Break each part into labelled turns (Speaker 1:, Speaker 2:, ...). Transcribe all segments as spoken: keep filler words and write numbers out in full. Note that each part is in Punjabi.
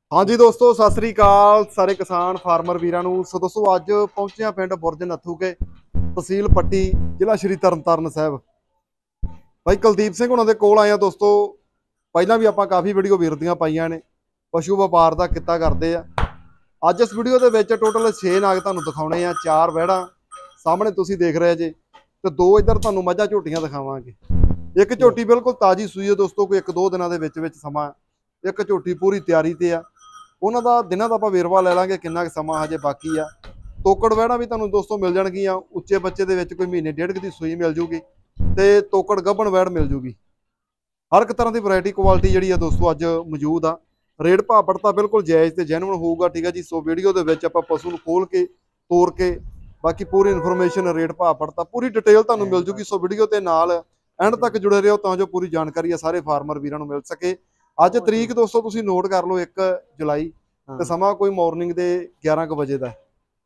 Speaker 1: हाँ जी दोस्तों, सत श्री अकाल सारे किसान फार्मर वीरां नूं। सो दोस्तों अज पहुंचे हैं पिंड बुरज नत्थू के तहसील पट्टी जिला श्री तरनतारन साहब। भाई कुलदीप सिंह हुणां दे कोल आए हैं दोस्तों। पहलां भी आपां काफ़ी वीडियो वीर दीआं पाईआं ने, पशु वपार दा कित्ता करदे आ। अज इस वीडियो दे विच टोटल छे नाग तुहानूं दिखाउणे आ। चार वैड़ां सामने तुसीं देख रहे जे, ते दो इधर तुहानूं मझां झोटियां दिखावांगे। एक झोटी बिल्कुल ताज़ी सूई है दोस्तों, कोई एक दो दिनां दे विच विच समां। एक झोटी पूरी तैयारी ते आ। ਉਹਨਾਂ ਦਾ ਦਿਨਾਂ ਦਾ ਆਪਾਂ ਵੇਰਵਾ ਲੈ ਲਾਂਗੇ, ਕਿੰਨਾ ਕੁ ਸਮਾਂ ਹਜੇ ਬਾਕੀ ਆ। ਤੋਕੜ ਵਹਿਣਾ ਵੀ ਤੁਹਾਨੂੰ ਦੋਸਤੋ ਮਿਲ ਜਾਣਗੀਆਂ। ਉੱਚੇ ਬੱਚੇ ਦੇ ਵਿੱਚ ਕੋਈ ਮਹੀਨੇ ਡੇਢ ਕੁ ਦੀ ਸੂਈ ਮਿਲ ਜੂਗੀ, ਤੇ ਤੋਕੜ ਗੱਭਣ ਵਹਿੜ ਮਿਲ ਜੂਗੀ। ਹਰ ਇੱਕ ਤਰ੍ਹਾਂ ਦੀ ਵੈਰਾਈਟੀ ਕੁਆਲਿਟੀ ਜਿਹੜੀ ਆ ਦੋਸਤੋ ਅੱਜ ਮੌਜੂਦ ਆ। ਰੇਟ ਭਾਅ ਪੜਤਾ ਬਿਲਕੁਲ ਜਾਇਜ਼ ਤੇ ਜੈਨੂਇਨ ਹੋਊਗਾ, ਠੀਕ ਹੈ ਜੀ। ਸੋ ਵੀਡੀਓ ਦੇ ਵਿੱਚ ਆਪਾਂ ਪਸ਼ੂ ਨੂੰ ਖੋਲ ਕੇ ਤੋਰ ਕੇ ਬਾਕੀ ਪੂਰੀ ਇਨਫੋਰਮੇਸ਼ਨ, ਰੇਟ ਭਾਅ ਪੜਤਾ ਪੂਰੀ ਡਿਟੇਲ ਤੁਹਾਨੂੰ ਮਿਲ ਜੂਗੀ। ਸੋ ਵੀਡੀਓ ਤੇ ਨਾਲ ਐਂਡ ਤੱਕ ਜੁੜੇ ਰਹੋ ਤਾਂ ਜੋ ਪੂਰੀ ਜਾਣਕਾਰੀ ਆ ਸਾਰੇ ਫਾਰਮਰ ਵੀਰਾਂ ਨੂੰ ਮਿਲ ਸਕੇ। ਅੱਜ ਤਰੀਕ ਦੋਸਤੋ ਤੁਸੀਂ ਨੋਟ ਕਰ ਲਓ, ਇੱਕ ਜੁਲਾਈ ਤੇ ਸਮਾਂ ਕੋਈ ਮਾਰਨਿੰਗ ਦੇ ਗਿਆਰਾਂ ਕੁ ਵਜੇ ਦਾ।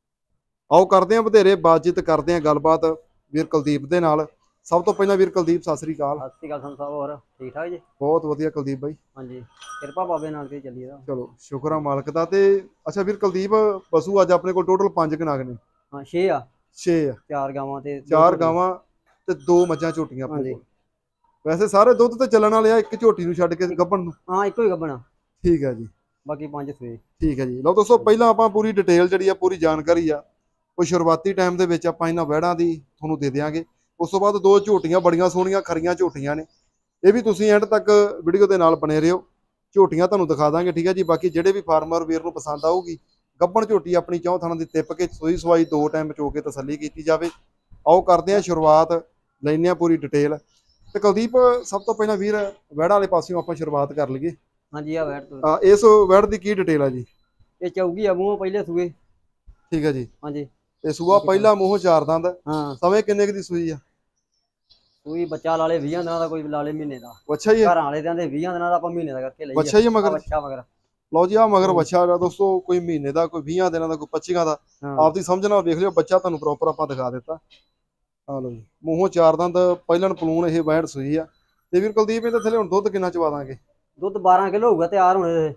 Speaker 1: ਆਓ ਕਰਦੇ ਆਂ ਵਧੇਰੇ ਬਾਤਚੀਤ, ਕਰਦੇ ਆਂ ਗੱਲਬਾਤ ਵੀਰ ਕੁਲਦੀਪ ਦੇ ਨਾਲ। ਸਭ ਤੋਂ ਪਹਿਲਾਂ ਵੀਰ ਕੁਲਦੀਪ ਸਤਿ ਸ੍ਰੀ ਅਕਾਲ।
Speaker 2: ਸਤਿ ਸ੍ਰੀ ਅਕਾਲ ਸੰਤ ਸਾਹਿਬ, ਹੋਰ ਠੀਕ ਠਾਕ ਜੀ?
Speaker 1: ਬਹੁਤ ਵਧੀਆ ਕੁਲਦੀਪ ਬਾਈ।
Speaker 2: ਹਾਂਜੀ, ਕਿਰਪਾ ਬਾਬੇ ਨਾਲ ਤੇ ਚੱਲੀ ਦਾ।
Speaker 1: ਚਲੋ ਸ਼ੁਕਰ ਆ ਮਾਲਕ ਦਾ। ਤੇ ਅੱਛਾ ਵੀਰ ਕੁਲਦੀਪ, ਪਸ਼ੂ ਅੱਜ ਆਪਣੇ ਕੋਲ ਟੋਟਲ ਪੰਜ ਕੁ ਨਾਗ ਨੇ।
Speaker 2: ਹਾਂ ਛੇ ਆ।
Speaker 1: ਛੇ ਆ।
Speaker 2: ਚਾਰ ਗਾਵਾਂ ਤੇ
Speaker 1: ਚਾਰ ਗਾਵਾਂ ਤੇ ਦੋ ਮੱਝਾਂ ਝੋਟੀਆਂ ਆਪਣੇ ਕੋਲ। ਵੈਸੇ ਸਾਰੇ ਦੁੱਧ ਤੇ ਚੱਲਣ ਵਾਲੇ ਆ, ਇੱਕ ਝੋਟੀ ਨੂੰ ਛੱਡ ਕੇ ਗੱਭਣ ਨੂੰ।
Speaker 2: ਹਾਂ ਇੱਕੋ ਹੀ ਗੱਭਣਾ।
Speaker 1: ਠੀਕ ਹੈ ਜੀ,
Speaker 2: ਬਾਕੀ ਪੰਜ ਸੂਏ।
Speaker 1: ਠੀਕ ਹੈ ਜੀ। ਲਓ ਦੋਸਤੋ ਪਹਿਲਾਂ ਆਪਾਂ ਪੂਰੀ ਡਿਟੇਲ ਜਿਹੜੀ ਆ, ਪੂਰੀ ਜਾਣਕਾਰੀ ਆ ਉਹ ਸ਼ੁਰੂਆਤੀ ਟਾਈਮ ਦੇ ਵਿੱਚ ਆਪਾਂ ਇਹਨਾਂ ਵਹਿੜਾਂ ਦੀ ਤੁਹਾਨੂੰ ਦੇ ਦਿਆਂਗੇ। ਉਸ ਤੋਂ ਬਾਅਦ ਦੋ ਝੋਟੀਆਂ ਬੜੀਆਂ ਸੋਹਣੀਆਂ ਖਰੀਆਂ ਝੋਟੀਆਂ ਨੇ, ਇਹ ਵੀ ਤੁਸੀਂ ਐਂਡ ਤੱਕ ਵੀਡੀਓ ਦੇ ਨਾਲ ਬਣੇ ਰਹੋ। ਝੋਟੀਆਂ ਤੁਹਾਨੂੰ ਦਿਖਾ ਦਾਂਗੇ, ਠੀਕ ਹੈ ਜੀ। ਬਾਕੀ ਜਿਹੜੇ ਵੀ ਫਾਰਮਰ ਵੀਰ ਨੂੰ ਪਸੰਦ ਆਊਗੀ ਗੱਭਣ ਝੋਟੀ ਆਪਣੀ ਚੌਂ ਥਾਣਾ ਦੀ ਤਿੱਪ ਕੇ ਸੂਈ ਸਵਾਈ ਦੋ ਟਾਈਮ ਚੋ ਕੇ ਤਸੱਲੀ ਕੀਤੀ ਜਾਵੇ। ਆਓ ਕਰਦੇ ਹਾਂ ਸ਼ੁਰੂਆਤ, ਲੈਂਦੇ ਹਾਂ ਪੂਰੀ ਡਿਟੇਲ। ਤੇ ਕੁਲਦੀਪ ਸਭ ਤੋਂ ਪਹਿਲਾਂ ਵੀਰ ਵਹਿੜਾਂ ਵਾਲੇ ਪਾਸਿਓਂ ਆਪਾਂ ਸ਼ੁਰੂਆਤ ਕਰ ਲਈਏ।
Speaker 2: ਹਾਂਜੀ ਆ ਵੈੜ
Speaker 1: ਆ ਇਸ ਵਹਿੜ ਦੀ ਕੀ ਡਿਟੇਲ ਆ ਜੀ?
Speaker 2: ਇਹ ਚੌਗੀ ਆ, ਮੂੰਹ ਪਹਿਲੇ ਸੂਏ।
Speaker 1: ਠੀਕ ਹੈ ਜੀ।
Speaker 2: ਹਾਂਜੀ,
Speaker 1: ਤੇ ਸੂਆ ਪਹਿਲਾ ਮੂੰਹ ਚਾਰ ਦੰਦ।
Speaker 2: ਹਾਂ।
Speaker 1: ਸਮੇਂ ਕਿੰਨੇ ਕੁ ਦੀ ਸੂਈ ਆ?
Speaker 2: ਸੂਈ ਬੱਚਾ ਲਾਲੇ ਵੀਹ ਦਿਨਾਂ ਦਾ, ਕੋਈ ਲਾਲੇ ਮਹੀਨੇ ਦਾ।
Speaker 1: ਵੱਛਾ ਹੀ ਹੈ?
Speaker 2: ਘਰਾਂ ਵਾਲੇ ਕਹਿੰਦੇ ਵੀਹ ਦਿਨਾਂ ਦਾ, ਆਪਾਂ ਮਹੀਨੇ ਦਾ ਕਰਕੇ ਲਈ।
Speaker 1: ਵੱਛਾ ਹੀ ਹੈ ਮਗਰ?
Speaker 2: ਬੱਚਾ ਮਗਰ।
Speaker 1: ਲਓ ਜੀ, ਆ ਮਗਰ ਵੱਛਾ ਦਾ ਦੋਸਤੋ, ਕੋਈ ਮਹੀਨੇ ਦਾ, ਕੋਈ ਵੀਹਾਂ ਦਿਨਾਂ ਦਾ, ਕੋਈ ਪੱਚੀਆਂ ਦਾ। ਆਪਦੀ ਸਮਝ ਨਾਲ ਵੇਖ ਲਿਓ। ਬੱਚਾ ਤੁਹਾਨੂੰ ਪ੍ਰੋਪਰ ਆਪਾਂ ਦਿਖਾ ਦਿੱਤਾ। ਆ ਲਓ ਜੀ, ਮੂੰਹੋਂ ਚਾਰ ਦੰਦ ਪਹਿਲਣ ਪਲੂਣ ਇਹ ਵਹਿੜ ਸੂਈ ਆ। ਤੇ ਵੀਰ ਕੁਲਦੀਪ ਇਹਦੇ ਥੱਲੇ ਹੁਣ ਦੁੱਧ ਕਿੰਨਾ ਚਵਾ ਦਾਂਗੇ?
Speaker 2: ਦੁੱਧ ਬਾਰਾਂ ਕਿਲੋ ਹੋਊਗਾ ਤਿਆਰ ਹੋਣੇ।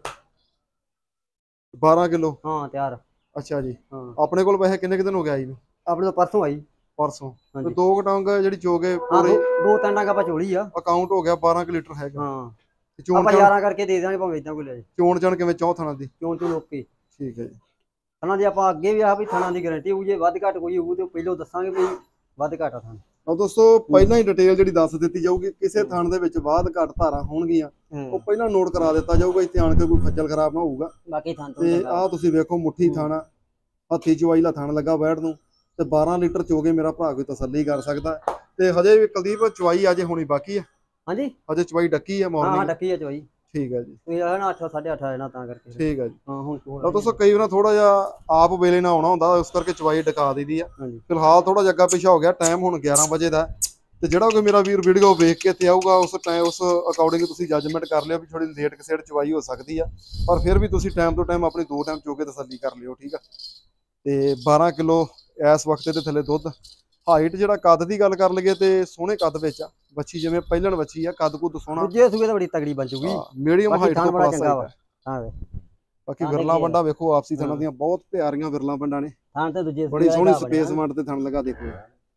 Speaker 1: ਬਾਰਾਂ ਕਿਲੋ?
Speaker 2: ਹਾਂ ਤਿਆਰ।
Speaker 1: ਅੱਛਾ ਜੀ।
Speaker 2: ਹਾਂ
Speaker 1: ਆਪਣੇ ਕੋਲ ਵੈਸੇ ਕਿੰਨੇ ਕੁ ਦਿਨ ਹੋ ਗਿਆ ਜੀ ਨੂੰ?
Speaker 2: ਆਪਣੇ ਤੋਂ ਪਰਸੋਂ ਆਈ।
Speaker 1: ਪਰਸੋਂ? ਤੇ ਦੋ ਕਟਾਂਗ ਜਿਹੜੀ ਚੋਗੇ
Speaker 2: ਹਾਂ,
Speaker 1: ਪੂਰੇ
Speaker 2: ਦੋ ਤਿੰਨ ਡੰਗ ਆਪਾਂ ਚੋਲੀ ਆ।
Speaker 1: ਅਕਾਊਂਟ ਹੋ ਗਿਆ ਬਾਰਾਂ ਕੁ ਲੀਟਰ ਹੈਗਾ।
Speaker 2: ਹਾਂ
Speaker 1: ਤੇ ਚੋਣ
Speaker 2: ਆਪਾਂ ਗਿਆਰਾਂ ਕਰਕੇ ਦੇ ਦਾਂਗੇ ਭਾਵੇਂ ਇਦਾਂ ਕੋਈ ਲੈ ਜੇ।
Speaker 1: ਚੋਣ ਜਾਣ ਕਿਵੇਂ ਚੌ ਥਾਣਾ ਦੀ?
Speaker 2: ਚੋਣ ਚੋਣ ਓਕੇ।
Speaker 1: ਠੀਕ ਹੈ ਜੀ।
Speaker 2: ਥਣਾ ਦੀ ਆਪਾਂ ਅੱਗੇ ਵੀ ਆ ਵੀ ਥਣਾ ਦੀ ਗਾਰੰਟੀ ਹੋਊ, ਜੇ ਵੱਧ ਘੱਟ ਕੋਈ ਹੋਊ ਤੇ ਪਹਿਲਾਂ ਦੱਸਾਂਗੇ ਵੀ ਵੱਧ ਘੱਟ ਆ ਥਣ।
Speaker 1: ਲਓ ਦੋਸਤੋ ਪਹਿਲਾਂ ਹੀ ਡਿਟੇਲ ਜਿਹੜੀ ਦੱਸ ਦਿੱਤੀ ਜਾਊਗੀ। ਕਿਸੇ ਥਣ ਦੇ ਵਿੱਚ ਬਾਅਦ ਘੱਟ ਧਾਰਾਂ ਹੋਣਗੀਆਂ ਉਹ ਪਹਿਲਾਂ ਨੋਟ ਕਰਾ ਦਿੱਤਾ ਜਾਊਗਾ, ਇੱਥੇ ਆਣ ਕੇ ਕੋਈ ਖੱਜਲ ਖਰਾਬ ਨਾ ਹੋਊਗਾ।
Speaker 2: ਬਾਕੀ ਥਣ
Speaker 1: ਤੇ ਆਹ ਤੁਸੀਂ ਵੇਖੋ ਮੁੱਠੀ ਥਾਣਾ, ਹੱਥੀ ਚਵਾਈ ਲਾ ਥਣ ਲੱਗਾ ਵੈੜ ਨੂੰ, ਤੇ ਬਾਰਾਂ ਲੀਟਰ ਚੋਗੇ ਮੇਰਾ ਭਰਾ ਕੋਈ ਤਸੱਲੀ ਕਰ ਸਕਦਾ। ਤੇ ਹਜੇ ਵੀ ਕੁਲਦੀਪ ਚਵਾਈ ਅਜੇ ਹੋਣੀ ਬਾਕੀ ਆ?
Speaker 2: ਹਾਂਜੀ
Speaker 1: ਹਜੇ ਚਵਾਈ ਡੱਕੀ ਆ ਮਾਰਨਿੰਗ?
Speaker 2: ਹਾਂ ਡੱਕੀ ਆ ਚਵਾਈ।
Speaker 1: ਠੀਕ ਹੈ ਜੀ।
Speaker 2: ਇਹ ਆ ਨਾ ਅੱਠ ਸਾਢੇ ਅੱਠ ਆ ਨਾ ਤਾਂ ਕਰਕੇ।
Speaker 1: ਠੀਕ ਹੈ ਜੀ।
Speaker 2: ਹਾਂ ਹੁਣ
Speaker 1: ਲਓ ਦੋਸਤੋ ਕਈ ਵਾਰ ਥੋੜਾ ਜਿਹਾ ਆਪ ਵੇਲੇ ਨਾ ਆਉਣਾ ਹੁੰਦਾ, ਉਸ ਕਰਕੇ ਚਵਾਈ ਡਕਾ ਦਈਦੀ ਆ। ਫਿਲਹਾਲ ਥੋੜਾ ਜਿਹਾ ਅੱਗਾ ਪਿਛਾ ਹੋ ਗਿਆ। ਟਾਈਮ ਹੁਣ ਗਿਆਰਾਂ ਵਜੇ ਦਾ। ਤੇ ਜਿਹੜਾ ਕੋਈ ਮੇਰਾ ਵੀਰ ਵੀਡੀਓ ਵੇਖ ਕੇ ਇੱਥੇ ਆਊਗਾ ਉਸ ਟਾਈਮ ਉਸ ਅਕੋਰਡਿੰਗ ਤੁਸੀਂ ਜੱਜਮੈਂਟ ਕਰ ਲਿਓ ਵੀ ਥੋੜੀ ਲੇਟ ਕਿਸੇ ਚਵਾਈ ਹੋ ਸਕਦੀ ਆ, ਪਰ ਫਿਰ ਵੀ ਤੁਸੀਂ ਟਾਈਮ ਤੋਂ ਟਾਈਮ ਆਪਣੀ ਦੋ ਟਾਈਮ ਚੋ ਕੇ ਤਸੱਲੀ ਕਰ ਲਿਓ, ਠੀਕ ਆ। ਤੇ ਬਾਰਾਂ ਕਿਲੋ ਇਸ ਵਕਤ ਦੇ ਥੱਲੇ ਦੁੱਧ। ਹਾਈਟ ਜਿਹੜਾ ਕੱਦ ਦੀ ਗੱਲ ਕਰ ਲਈਏ ਤੇ ਸੋਹਣੇ ਕੱਦ ਵਿੱਚ ਆ ਬੱਚੀ, ਜਿਵੇਂ ਪਹਿਲਣ ਬੱਚੀ ਆ, ਕੱਦ ਕੁੱਦ ਸੋਹਣਾ।
Speaker 2: ਦੂਜੇ ਸੂਏ ਤਾਂ ਬੜੀ ਤਗੜੀ ਬਣ ਜੂਗੀ।
Speaker 1: ਮੀਡੀਅਮ ਹਾਈਟ ਤੋਂ ਪਲੱਸ
Speaker 2: ਚੰਗਾ ਵਾ। ਹਾਂ
Speaker 1: ਬਾਕੀ ਵਿਰਲਾ ਵੰਡਾ ਵੇਖੋ ਆਪਸੀ ਥਣਾਂ ਦੀਆਂ ਬਹੁਤ ਪਿਆਰੀਆਂ ਵਿਰਲਾ ਵੰਡਾਂ ਨੇ।
Speaker 2: ਥਣ ਤੇ ਦੂਜੇ
Speaker 1: ਬੜੀ ਸੋਹਣੀ ਸਪੇਸ ਵੰਡ ਤੇ ਥਣ ਲਗਾ ਦੇਖੋ।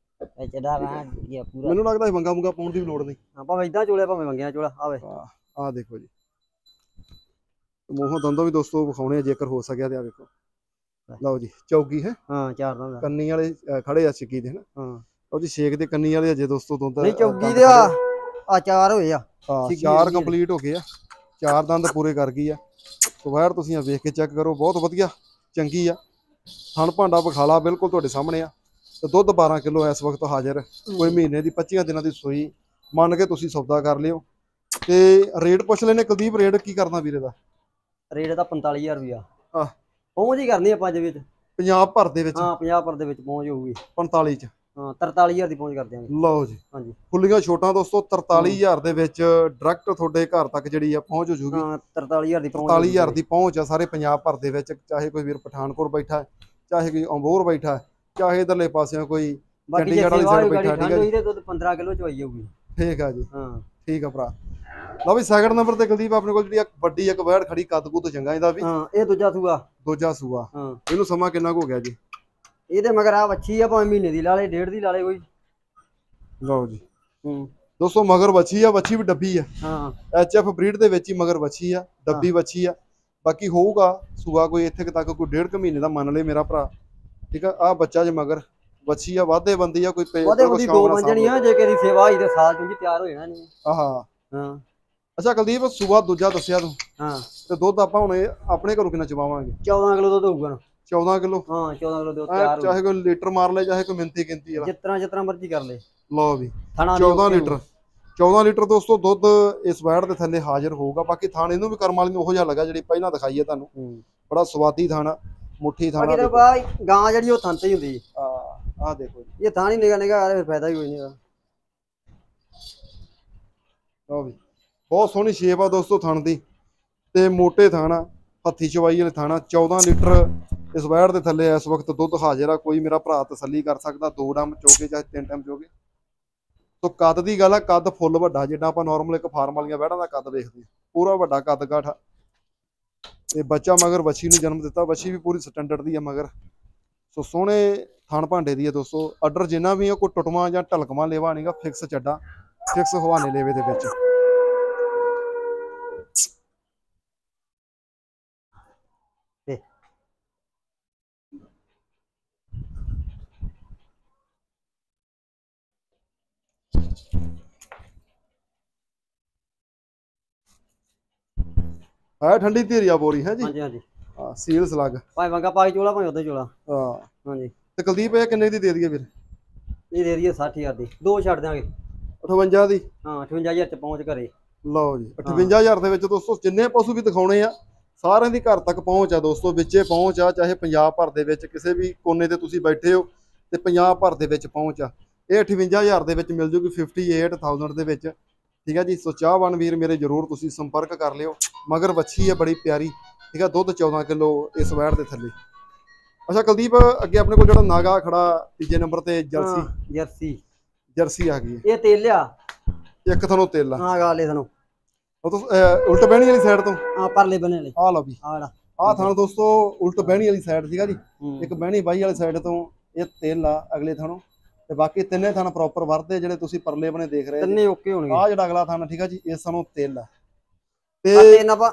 Speaker 1: ਮੈਨੂੰ ਲੱਗਦਾ ਹੈ ਵੰਗਾ ਵੰਗਾ ਪਾਉਣ ਦੀ ਵੀ ਲੋੜ ਨਹੀਂ।
Speaker 2: ਆਪਾਂ ਇਦਾਂ ਚੋਲਿਆ ਭਾਵੇਂ ਵੰਗਿਆ ਚੋਲਾ ਆਵੇ।
Speaker 1: ਆਹ ਦੇਖੋ ਜੀ, ਮੂੰਹੋਂ ਦੰਦੋਂ ਵੀ ਦੋਸਤੋ ਵਿਖਾਉਣੇ ਜੇਕਰ ਹੋ ਸਕਿਆ ਤੇ ਆ ਵੇਖੋ। ਲਓ ਜੀ ਚੌਗੀ ਹੈ।
Speaker 2: ਹਾਂ ਚਾਰ ਦੰਦ
Speaker 1: ਕੰਨੀ ਵਾਲੇ ਖੜੇ ਆ ਛਿੱਕੀ ਦੇ। ਹਾਂ ਲਓ ਜੀ ਛੇਕ ਦੇ ਕੰਨੀ ਵਾਲੇ ਅਜੇ ਦੋਸਤੋ ਦੁੱਧ
Speaker 2: ਨਹੀਂ ਚੌਗੀ ਦੇ ਆ ਆ ਚਾਰ ਹੋਏ ਆ।
Speaker 1: ਹਾਂ ਚਾਰ ਕੰਪਲੀਟ ਹੋ ਗਏ ਆ, ਚਾਰ ਦੰਦ ਪੂਰੇ ਕਰ ਗਈ ਆ। ਵੈੜ ਤੁਸੀਂ ਆ ਵੇਖ ਕੇ ਚੈੱਕ ਕਰੋ, ਬਹੁਤ ਵਧੀਆ ਚੰਗੀ ਆ। ਥਣ ਭਾਂਡਾ ਵਿਖਾਲਾ ਬਿਲਕੁਲ ਤੁਹਾਡੇ ਸਾਹਮਣੇ ਆ। ਤੇ ਦੁੱਧ ਬਾਰਾਂ ਕਿਲੋ ਇਸ ਵਕਤ ਹਾਜ਼ਰ। ਕੋਈ ਮਹੀਨੇ ਦੀ ਪੱਚੀਆਂ ਦਿਨਾਂ ਦੀ ਸੂਈ ਮੰਨ ਕੇ ਤੁਸੀਂ ਸੌਦਾ ਕਰ ਲਿਓ। ਤੇ ਰੇਟ ਪੁੱਛ ਲੈਨੇ ਕੁਲਦੀਪ, ਰੇਟ ਕੀ ਕਰਨਾ ਵੀਰੇ ਦਾ?
Speaker 2: ਰੇਟ ਦਾ ਪੰਤਾਲੀ ਹਜ਼ਾਰ ਰੁਪਇਆ।
Speaker 1: ਆਹ
Speaker 2: ਪਹੁੰਚ ਹੀ ਕਰਨੀ ਆਪਾਂ ਜੇ ਵਿੱਚ ਪੰਜਾਬ
Speaker 1: ਭਰ ਦੇ ਵਿੱਚ?
Speaker 2: ਹਾਂ ਪੰਜਾਬ ਭਰ ਦੇ ਵਿੱਚ ਪਹੁੰਚ ਹੋਊਗੀ।
Speaker 1: ਪੰਤਾਲੀ ਚ?
Speaker 2: ਹਾਂ ਤਰਤਾਲੀ ਹਜ਼ਾਰ ਦੀ ਪਹੁੰਚ ਕਰ ਦਿਆਂਗੇ।
Speaker 1: ਲਓ ਜੀ ਹਾਂਜੀ, ਖੁੱਲੀਆਂ ਛੋਟਾਂ ਦੋਸਤੋ ਤਰਤਾਲੀ ਹਜ਼ਾਰ ਦੇ ਵਿੱਚ ਡਾਇਰੈਕਟ ਤੁਹਾਡੇ ਘਰ ਤੱਕ ਜਿਹੜੀ ਆ ਪਹੁੰਚ ਹੋ ਜੂਗੀ।
Speaker 2: ਹਾਂ ਤਰਤਾਲੀ ਹਜ਼ਾਰ ਦੀ ਪਹੁੰਚ।
Speaker 1: ਤਰਤਾਲੀ ਹਜ਼ਾਰ ਦੀ ਪਹੁੰਚ ਆ ਸਾਰੇ ਪੰਜਾਬ ਭਰ ਦੇ ਵਿੱਚ। ਚਾਹੇ ਕੋਈ ਵੀਰ ਪਠਾਨਕੋਟ ਬੈਠਾ, ਚਾਹੇ ਕੋਈ ਅੰਬੋਰ ਬੈਠਾ, ਚਾਹੇ ਇਧਰਲੇ ਪਾਸਿਓਂ ਕੋਈ ਚੰਡੀਗੜ੍ਹ ਵਾਲੀ ਸਾਈਡ ਬੈਠਾ, ਠੀਕ ਹੈ ਜੀ।
Speaker 2: ਦੁੱਧ ਪੰਦਰਾਂ ਕਿਲੋ ਚਵਾਈ ਜਾਊਗੀ।
Speaker 1: ਠੀਕ ਆ ਜੀ।
Speaker 2: ਹਾਂ
Speaker 1: ਠੀਕ ਆ ਭਰਾ। ਲਓ ਵੀ ਸੈਕਿੰਡ ਨੰਬਰ ਤੇ ਕੁਲਦੀਪ ਆਪਣੇ ਕੋਲ ਜਿਹੜੀ ਵੱਡੀ ਇੱਕ ਵੈੜ ਖੜੀ, ਕੱਦ ਕੁੱਦ ਚੰਗਾ ਇਹਦਾ ਵੀ।
Speaker 2: ਹਾਂ ਇਹ ਦੂਜਾ ਸੂਆ।
Speaker 1: ਦੂਜਾ ਸੂਆ।
Speaker 2: ਹਾਂ
Speaker 1: ਇਹਨੂੰ ਸਮਾਂ ਕਿੰਨਾ ਕੁ ਹੋ ਗਿਆ ਜੀ?
Speaker 2: ਇਹਦੇ ਮਗਰ ਆ ਵੱਛੀ ਆ, ਭਾਵੇਂ ਮਹੀਨੇ ਦੀ ਲਾ ਲੇ, ਡੇਢ ਦੀ ਲਾ ਲੇ ਕੋਈ।
Speaker 1: ਲਓ ਜੀ
Speaker 2: ਹੂੰ
Speaker 1: ਦੋਸਤੋ ਮਗਰ ਵੱਛੀ ਆ, ਵੱਛੀ ਵੀ ਡੱਬੀ ਆ।
Speaker 2: ਹਾਂ
Speaker 1: ਐਚ ਐਫ ਬਰੀਡ ਦੇ ਵਿੱਚ ਹੀ ਮਗਰ ਵੱਛੀ ਆ, ਡੱਬੀ ਵੱਛੀ ਆ। ਬਾਕੀ ਹੋਊਗਾ ਸੂਆ ਕੋਈ ਇੱਥੇ ਤੱਕ ਕੋਈ ਡੇਢ ਕੁ ਮਹੀਨੇ ਦਾ ਮੰਨ ਲਏ ਮੇਰਾ ਭਰਾ, ਠੀਕ ਆ। ਆ ਬੱਚਾ ਜੇ ਮਗਰ ਵੱਛੀ ਆ, ਵਾਧੇ ਬੰਦੀ ਆ, ਕੋਈ
Speaker 2: ਉਹਦੇ ਉਹਦੀ ਦੋ ਮੰਜਣੀ ਆ, ਜੇ ਕਿਸੇ ਸੇਵਾ ਹੋਈ ਤੇ ਸਾਲ ਚ ਤਿਆਰ ਹੋ ਜਾਣਾ ਨਹੀਂ।
Speaker 1: ਆਹਾ
Speaker 2: ਹਾਂ
Speaker 1: ਅੱਛਾ ਕੁਲਦੀਪ, ਸੂਆ ਦੂਜਾ ਦੱਸਿਆ ਤੂੰ,
Speaker 2: ਹਾਂ
Speaker 1: ਤੇ ਦੁੱਧ ਆਪਾਂ ਹੁਣ ਇਹ ਆਪਣੇ ਘਰੋਂ ਕਿੰਨਾ ਚਵਾਵਾਂਗੇ?
Speaker 2: ਚੌਦਾਂ ਕਿਲੋ ਦੁੱਧ ਹੋਊਗਾ ਨਾ।
Speaker 1: ਚੌਦਾਂ ਕਿਲੋ।
Speaker 2: ਹਾਂ ਚੌਦਾਂ ਕਿਲੋ ਦੁੱਧ
Speaker 1: ਐਂ
Speaker 2: ਤਿਆਰ
Speaker 1: ਚਾਹੇ ਕੋਈ ਲੀਟਰ ਮਾਰ ਲੈ, ਚਾਹੇ ਕੋਈ ਮਿੰਤੀ ਗਿਣਤੀ ਵਾਲਾ,
Speaker 2: ਜਿਸ ਤਰ੍ਹਾਂ ਜਿਸ ਤਰ੍ਹਾਂ ਮਰਜ਼ੀ ਕਰ ਲੈ।
Speaker 1: ਲਓ ਵੀ
Speaker 2: ਥਣਾ
Speaker 1: ਚੌਦਾਂ ਲੀਟਰ। ਚੌਦਾਂ ਲੀਟਰ ਦੋਸਤੋ ਦੁੱਧ ਇਸ ਵੈੜ ਦੇ ਥੱਲੇ ਹਾਜ਼ਰ ਹੋਊਗਾ। ਬਾਕੀ ਥਾਣ ਇਹਨੂੰ ਵੀ ਕਰਮ ਵਾਲੀ ਨੂੰ ਉਹੋ ਜਿਹਾ ਲੱਗਾ ਜਿਹੜੀ ਪਹਿਲਾਂ ਦਿਖਾਈ ਹੈ ਤੁਹਾਨੂੰ, ਬੜਾ ਸਵਾਦੀ ਥਾਣਾ, ਮੁੱਠੀ ਥਾਣਾ।
Speaker 2: ਬਾਕੀ ਬਾਈ ਗਾਂ ਜਿਹੜੀ ਉਹ ਥਣ ਤੇ ਹੀ ਹੁੰਦੀ
Speaker 1: ਆ ਆ ਦੇਖੋ ਜੀ,
Speaker 2: ਇਹ ਥਾਂ ਨਹੀਂ ਨਿਗਾ ਨਿਗਾ ਆ, ਫਿਰ ਫਾਇਦਾ ਹੀ ਕੋਈ ਨਹੀਂ।
Speaker 1: ਲਓ ਵੀ ਬਹੁਤ ਸੋਹਣੀ ਸ਼ੇਪ ਆ ਦੋਸਤੋ ਥਣ ਦੀ, ਤੇ ਮੋਟੇ ਥਾਣਾ, ਹੱਥੀ ਚਵਾਈ ਵਾਲੇ ਥਾਣਾ। ਚੌਦਾਂ ਲੀਟਰ ਇਸ ਵੈੜ ਦੇ ਥੱਲੇ ਇਸ ਵਕਤ ਦੁੱਧ ਹਾਜ਼ਰ ਆ। ਕੋਈ ਮੇਰਾ ਭਰਾ ਤਸੱਲੀ ਕਰ ਸਕਦਾ, ਦੋ ਟਾਈਮ ਚੋਗੇ ਚਾਹੇ ਤਿੰਨ ਟਾਈਮ ਚੋਗੇ। ਸੋ ਕੱਦ ਦੀ ਗੱਲ ਆ, ਕੱਦ ਫੁੱਲ ਵੱਡਾ, ਜਿੱਦਾਂ ਆਪਾਂ ਨਾਰਮਲ ਇੱਕ ਫਾਰਮ ਵਾਲੀਆਂ ਵੈੜਾਂ ਦਾ ਕੱਦ ਵੇਖਦੇ, ਪੂਰਾ ਵੱਡਾ ਕੱਦ ਕਾਠ। ਤੇ ਬੱਚਾ ਮਗਰ ਵੱਛੀ ਨੂੰ ਜਨਮ ਦਿੱਤਾ, ਵੱਛੀ ਵੀ ਪੂਰੀ ਸਟੈਂਡਰਡ ਦੀ ਆ ਮਗਰ। ਸੋ ਸੋਹਣੇ ਥਣ ਭਾਂਡੇ ਦੀ ਆ ਦੋਸਤੋ। ਆਰਡਰ ਜਿੰਨਾ ਵੀ ਆ, ਕੋਈ ਟੁੱਟਵਾਂ ਜਾਂ ਢਲਕਵਾਂ ਲੇਵਾ ਨਹੀਂਗਾ, ਫਿਕਸ ਚੱਡਾ, ਫਿਕਸ ਹਵਾਨੇ ਲੇਵੇ ਦੇ ਵਿੱਚ। ਹੈ ਠੰਡੀ ਧੀਰੀਆ ਬੋਰੀ ਹੈ ਜੀ।
Speaker 2: ਹਾਂਜੀ ਹਾਂਜੀ
Speaker 1: ਹਾਂ ਸੀਲ ਸਲੱਗ,
Speaker 2: ਭਾਵੇਂ ਵੰਗਾ ਪਾ ਕੇ ਚੋਲਾ, ਭਾਵੇਂ ਉਦਾਂ ਚੋਲਾ।
Speaker 1: ਹਾਂ
Speaker 2: ਹਾਂਜੀ
Speaker 1: ਤੇ ਕੁਲਦੀਪ ਇਹ ਕਿੰਨੇ ਦੀ ਦੇ ਦਈਏ ਵੀਰ?
Speaker 2: ਇਹ ਦੇ ਦਈਏ ਸੱਠ ਹਜ਼ਾਰ ਦੀ, ਦੋ ਛੱਡ ਦਿਆਂਗੇ।
Speaker 1: ਅਠਵੰਜਾ ਦੀ।
Speaker 2: ਹਾਂ ਅਠਵੰਜਾ ਹਜ਼ਾਰ ਚ ਪਹੁੰਚ ਘਰੇ।
Speaker 1: ਲਓ ਜੀ ਅਠਵੰਜਾ ਹਜ਼ਾਰ ਦੇ ਵਿੱਚ ਦੋਸਤੋ ਜਿੰਨੇ ਪਸ਼ੂ ਵੀ ਦਿਖਾਉਣੇ ਆ ਸਾਰਿਆਂ ਦੀ ਘਰ ਤੱਕ ਪਹੁੰਚ ਆ ਦੋਸਤੋ, ਵਿੱਚੇ ਪਹੁੰਚ ਆ। ਚਾਹੇ ਪੰਜਾਬ ਭਰ ਦੇ ਵਿੱਚ ਕਿਸੇ ਵੀ ਕੋਨੇ ਤੇ ਤੁਸੀਂ ਬੈਠੇ ਹੋ ਤੇ ਪੰਜਾਬ ਭਰ ਦੇ ਵਿੱਚ ਪਹੁੰਚ ਆ। ਇਹ ਅਠਵੰਜਾ ਹਜ਼ਾਰ ਦੇ ਵਿੱਚ ਮਿਲ ਜੂਗੀ, ਫਿਫਟੀ ਏਟ ਥਾਊਜ਼ੈਂਡ ਦੇ ਵਿੱਚ, ਠੀਕ ਹੈ ਜੀ। ਸੋ ਚਾਹਵਾਨ ਵੀਰ ਮੇਰੇ ਜ਼ਰੂਰ ਤੁਸੀਂ ਸੰਪਰਕ ਕਰ ਲਿਓ। ਮਗਰ ਵੱਛੀ ਹੈ ਬੜੀ ਪਿਆਰੀ, ਠੀਕ ਹੈ। ਦੁੱਧ ਚੌਦਾਂ ਕਿਲੋ ਇਸ ਵੈੜ ਦੇ ਥੱਲੇ। ਅੱਛਾ ਕੁਲਦੀਪ, ਅੱਗੇ ਆਪਣੇ ਕੋਲ ਜਿਹੜਾ ਨਾਗਾ ਖੜਾ ਤੀਜੇ ਨੰਬਰ ਤੇ ਜਰਸੀ।
Speaker 2: ਜਰਸੀ
Speaker 1: ਜਰਸੀ ਆ ਗਈ,
Speaker 2: ਇਹ ਤੇਲ ਲਿਆ
Speaker 1: ਇੱਕ ਤੁਹਾਨੂੰ ਤੇਲਾ।
Speaker 2: ਹਾਂ ਗਾਲੇ ਤੁਹਾਨੂੰ
Speaker 1: ਉਹ ਤੋਂ ਉਲਟ ਬਹਿਣੀ ਵਾਲੀ ਸਾਈਡ ਤੋਂ
Speaker 2: ਆ ਪਰਲੇ ਬਣੇ ਵਾਲੇ
Speaker 1: ਆ ਲਓ ਵੀ
Speaker 2: ਆੜਾ
Speaker 1: ਆਹ ਥਾਂ ਦੋਸਤੋ ਉਲਟ ਬਹਿਣੀ ਵਾਲੀ ਸਾਈਡ ਸੀਗਾ ਜੀ। ਇੱਕ ਬਹਿਣੀ ਬਾਈ ਵਾਲੀ ਸਾਈਡ ਤੋਂ ਇਹ ਤੇਲ ਆ ਅਗਲੇ ਥਾਣੋਂ, ਤੇ ਬਾਕੀ ਤਿੰਨੇ ਥਾਂ ਪ੍ਰੋਪਰ ਵਰਤੇ ਜਿਹੜੇ ਤੁਸੀਂ ਪਰਲੇ ਬਣੇ ਦੇਖ ਰਹੇ
Speaker 2: ਤਿੰਨੇ ਓਕੇ ਹੋਣਗੇ।
Speaker 1: ਆ ਜਿਹੜਾ ਅਗਲਾ ਥਾਂ ਠੀਕ ਆ ਜੀ, ਇਸ ਸਾਨੂੰ ਤੇਲ ਆ ਤੇ
Speaker 2: ਤੇਲ ਆਪਾਂ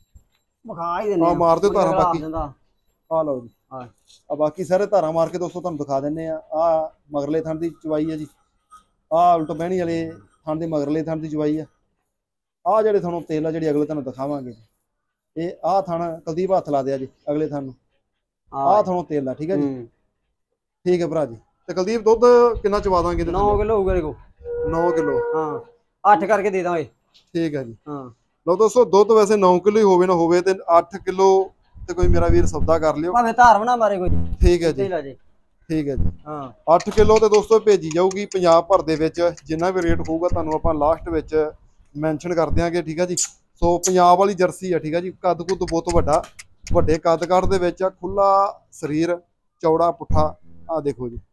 Speaker 2: ਵਿਖਾ ਹੀ ਦਿੰਨੇ
Speaker 1: ਆ। ਮਾਰ ਦਿਓ ਧਾਰਾਂ ਬਾਕੀ,
Speaker 2: ਆ
Speaker 1: ਲਓ ਜੀ
Speaker 2: ਹਾਂ
Speaker 1: ਆ ਬਾਕੀ ਸਾਰੇ ਧਾਰਾਂ ਮਾਰ ਕੇ ਦੋਸਤੋ ਤੁਹਾਨੂੰ ਦਿਖਾ ਦਿੰਨੇ ਆ। ਆ ਮਗਰਲੇ ਥਾਂ ਦੀ ਚਵਾਈ ਆ ਜੀ, ਆ ਉਲਟ ਬਹਿਣੀ ਵਾਲੇ ਥਾਂ ਦੀ ਮਗਰਲੇ ਥਾਂ ਦੀ ਚਵਾਈ ਆ। ਆ ਜਿਹੜੇ ਤੁਹਾਨੂੰ ਤੇਲ ਆ ਜਿਹੜੀ ਅਗਲੇ ਤੁਹਾਨੂੰ ਦਿਖਾਵਾਂਗੇ, ਇਹ ਆਹ ਥਾਣਾ ਕੁਲਦੀਪ ਹੱਥ ਲਾ ਦਿਆ ਜੀ ਅਗਲੇ ਥਾਂ ਨੂੰ, ਆਹ ਤੁਹਾਨੂੰ ਤੇਲ ਆ, ਠੀਕ ਹੈ ਜੀ। ਠੀਕ ਹੈ ਭਰਾ ਜੀ। ਤੇ ਕੁਲਦੀਪ ਦੁੱਧ ਕਿੰਨਾ ਚਵਾ ਦਾਂਗੇ?
Speaker 2: ਨੌ ਕਿਲੋ ਹੋਊਗਾ ਦੇਖੋ।
Speaker 1: ਨੌ ਕਿਲੋ।
Speaker 2: ਹਾਂ ਅੱਠ ਕਰਕੇ ਦੇ ਦਾਂਗੇ।
Speaker 1: ਠੀਕ ਹੈ ਜੀ।
Speaker 2: ਹਾਂ
Speaker 1: ਲਓ ਦੋਸਤੋ ਦੁੱਧ ਵੈਸੇ ਨੌ ਕਿਲੋ ਹੀ ਹੋਵੇ ਨਾ ਹੋਵੇ ਤੇ ਅੱਠ ਕਿਲੋ ਤੇ ਕੋਈ ਮੇਰਾ ਵੀਰ ਸੌਦਾ ਕਰ ਲਿਓ,
Speaker 2: ਭਾਵੇਂ ਧਾਰ ਬਣਾ ਮਾਰੇ ਕੋਈ।
Speaker 1: ਠੀਕ ਹੈ ਜੀ, ਠੀਕ ਹੈ ਜੀ। ਹਾਂ ਅੱਠ ਕਿਲੋ ਤੇ ਦੋਸਤੋ ਭੇਜੀ ਜਾਊਗੀ ਪੰਜਾਬ ਭਰ ਦੇ ਵਿੱਚ। ਜਿੰਨਾ ਵੀ ਰੇਟ ਹੋਊਗਾ ਤੁਹਾਨੂੰ ਆਪਾਂ ਲਾਸਟ ਵਿੱਚ ਮੈਂਸ਼ਨ ਕਰ ਦਿਆਂਗੇ, ਠੀਕ ਹੈ ਜੀ। ਸੋ ਪੰਜਾਬ ਵਾਲੀ ਜਰਸੀ ਆ, ਠੀਕ ਹੈ ਜੀ। ਕੱਦ ਕੁੱਦ ਬਹੁਤ ਵੱਡਾ, ਵੱਡੇ ਕੱਦ ਕਾਠ ਦੇ ਵਿੱਚ ਆ, ਖੁੱਲਾ ਸਰੀਰ, ਚੌੜਾ ਪੁੱਠਾ। ਆ ਦੇਖੋ ਜੀ,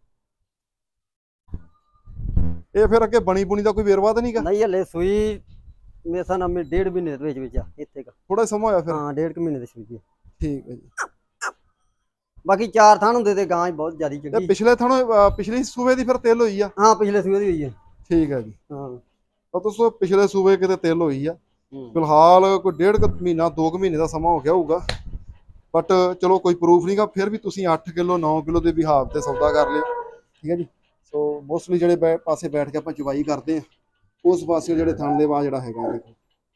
Speaker 1: ਇਹ ਫਿਰ ਅੱਗੇ ਬਣੀ ਬੁਣੀ ਦਾ ਕੋਈ ਵੇਰਵਾ ਤਾਂ ਨਹੀਂਗਾ?
Speaker 2: ਨਹੀਂ ਹਲੇ ਸੂਈ ਮੇਰੇ ਸਾਹ ਨਾਲ ਡੇਢ ਮਹੀਨੇ ਦੇ ਵਿੱਚ ਵਿੱਚ ਆ ਇੱਥੇ ਕਾ
Speaker 1: ਥੋੜਾ ਸਮਾਂ ਹੋਇਆ ਫਿਰ?
Speaker 2: ਹਾਂ ਡੇਢ ਮਹੀਨੇ ਦੇ ਸੂਈ।
Speaker 1: ਠੀਕ ਹੈ ਜੀ।
Speaker 2: ਬਾਕੀ ਚਾਰ ਥਾਂ ਹੁੰਦੇ ਤੇ ਗਾਂ ਬਹੁਤ ਜ਼ਿਆਦਾ ਚੰਗੀ।
Speaker 1: ਇਹ ਪਿਛਲੇ ਥਾਣੋਂ ਪਿਛਲੀ ਸੂਬੇ ਦੀ ਫਿਰ ਤਿਲ ਹੋਈ ਆ?
Speaker 2: ਹਾਂ ਪਿਛਲੇ ਸੂਬੇ ਦੀ ਹੋਈ ਹੈ।
Speaker 1: ਠੀਕ ਹੈ ਜੀ।
Speaker 2: ਹਾਂ
Speaker 1: ਤਾਂ ਦੋਸਤੋ ਪਿਛਲੇ ਸੂਬੇ ਕਿਤੇ ਤਿਲ ਹੋਈ ਆ। ਫਿਲਹਾਲ ਕੋਈ ਡੇਢ ਕੁ ਮਹੀਨਾ ਦੋ ਕੁ ਮਹੀਨੇ ਦਾ ਸਮਾਂ ਹੋ ਗਿਆ ਹੋਊਗਾ, ਬਟ ਚਲੋ ਕੋਈ ਪ੍ਰੂਫ ਨਹੀਂਗਾ। ਫਿਰ ਵੀ ਤੁਸੀਂ ਅੱਠ ਕਿਲੋ ਨੌ ਕਿਲੋ ਦੇ ਵਿਹਾਰ ਤੇ ਸੌਦਾ ਕਰ ਲਿਓ, ਠੀਕ ਹੈ ਜੀ। ਸੋ ਮੋਸਟਲੀ ਜਿਹੜੇ ਪਾਸੇ ਬੈਠ ਕੇ ਆਪਾਂ ਚਵਾਈ ਕਰਦੇ ਆ ਉਸ ਪਾਸੇ ਜਿਹੜੇ ਥਣ ਦੇ ਵਾ ਜਿਹੜਾ ਹੈਗਾ ਦੇਖੋ।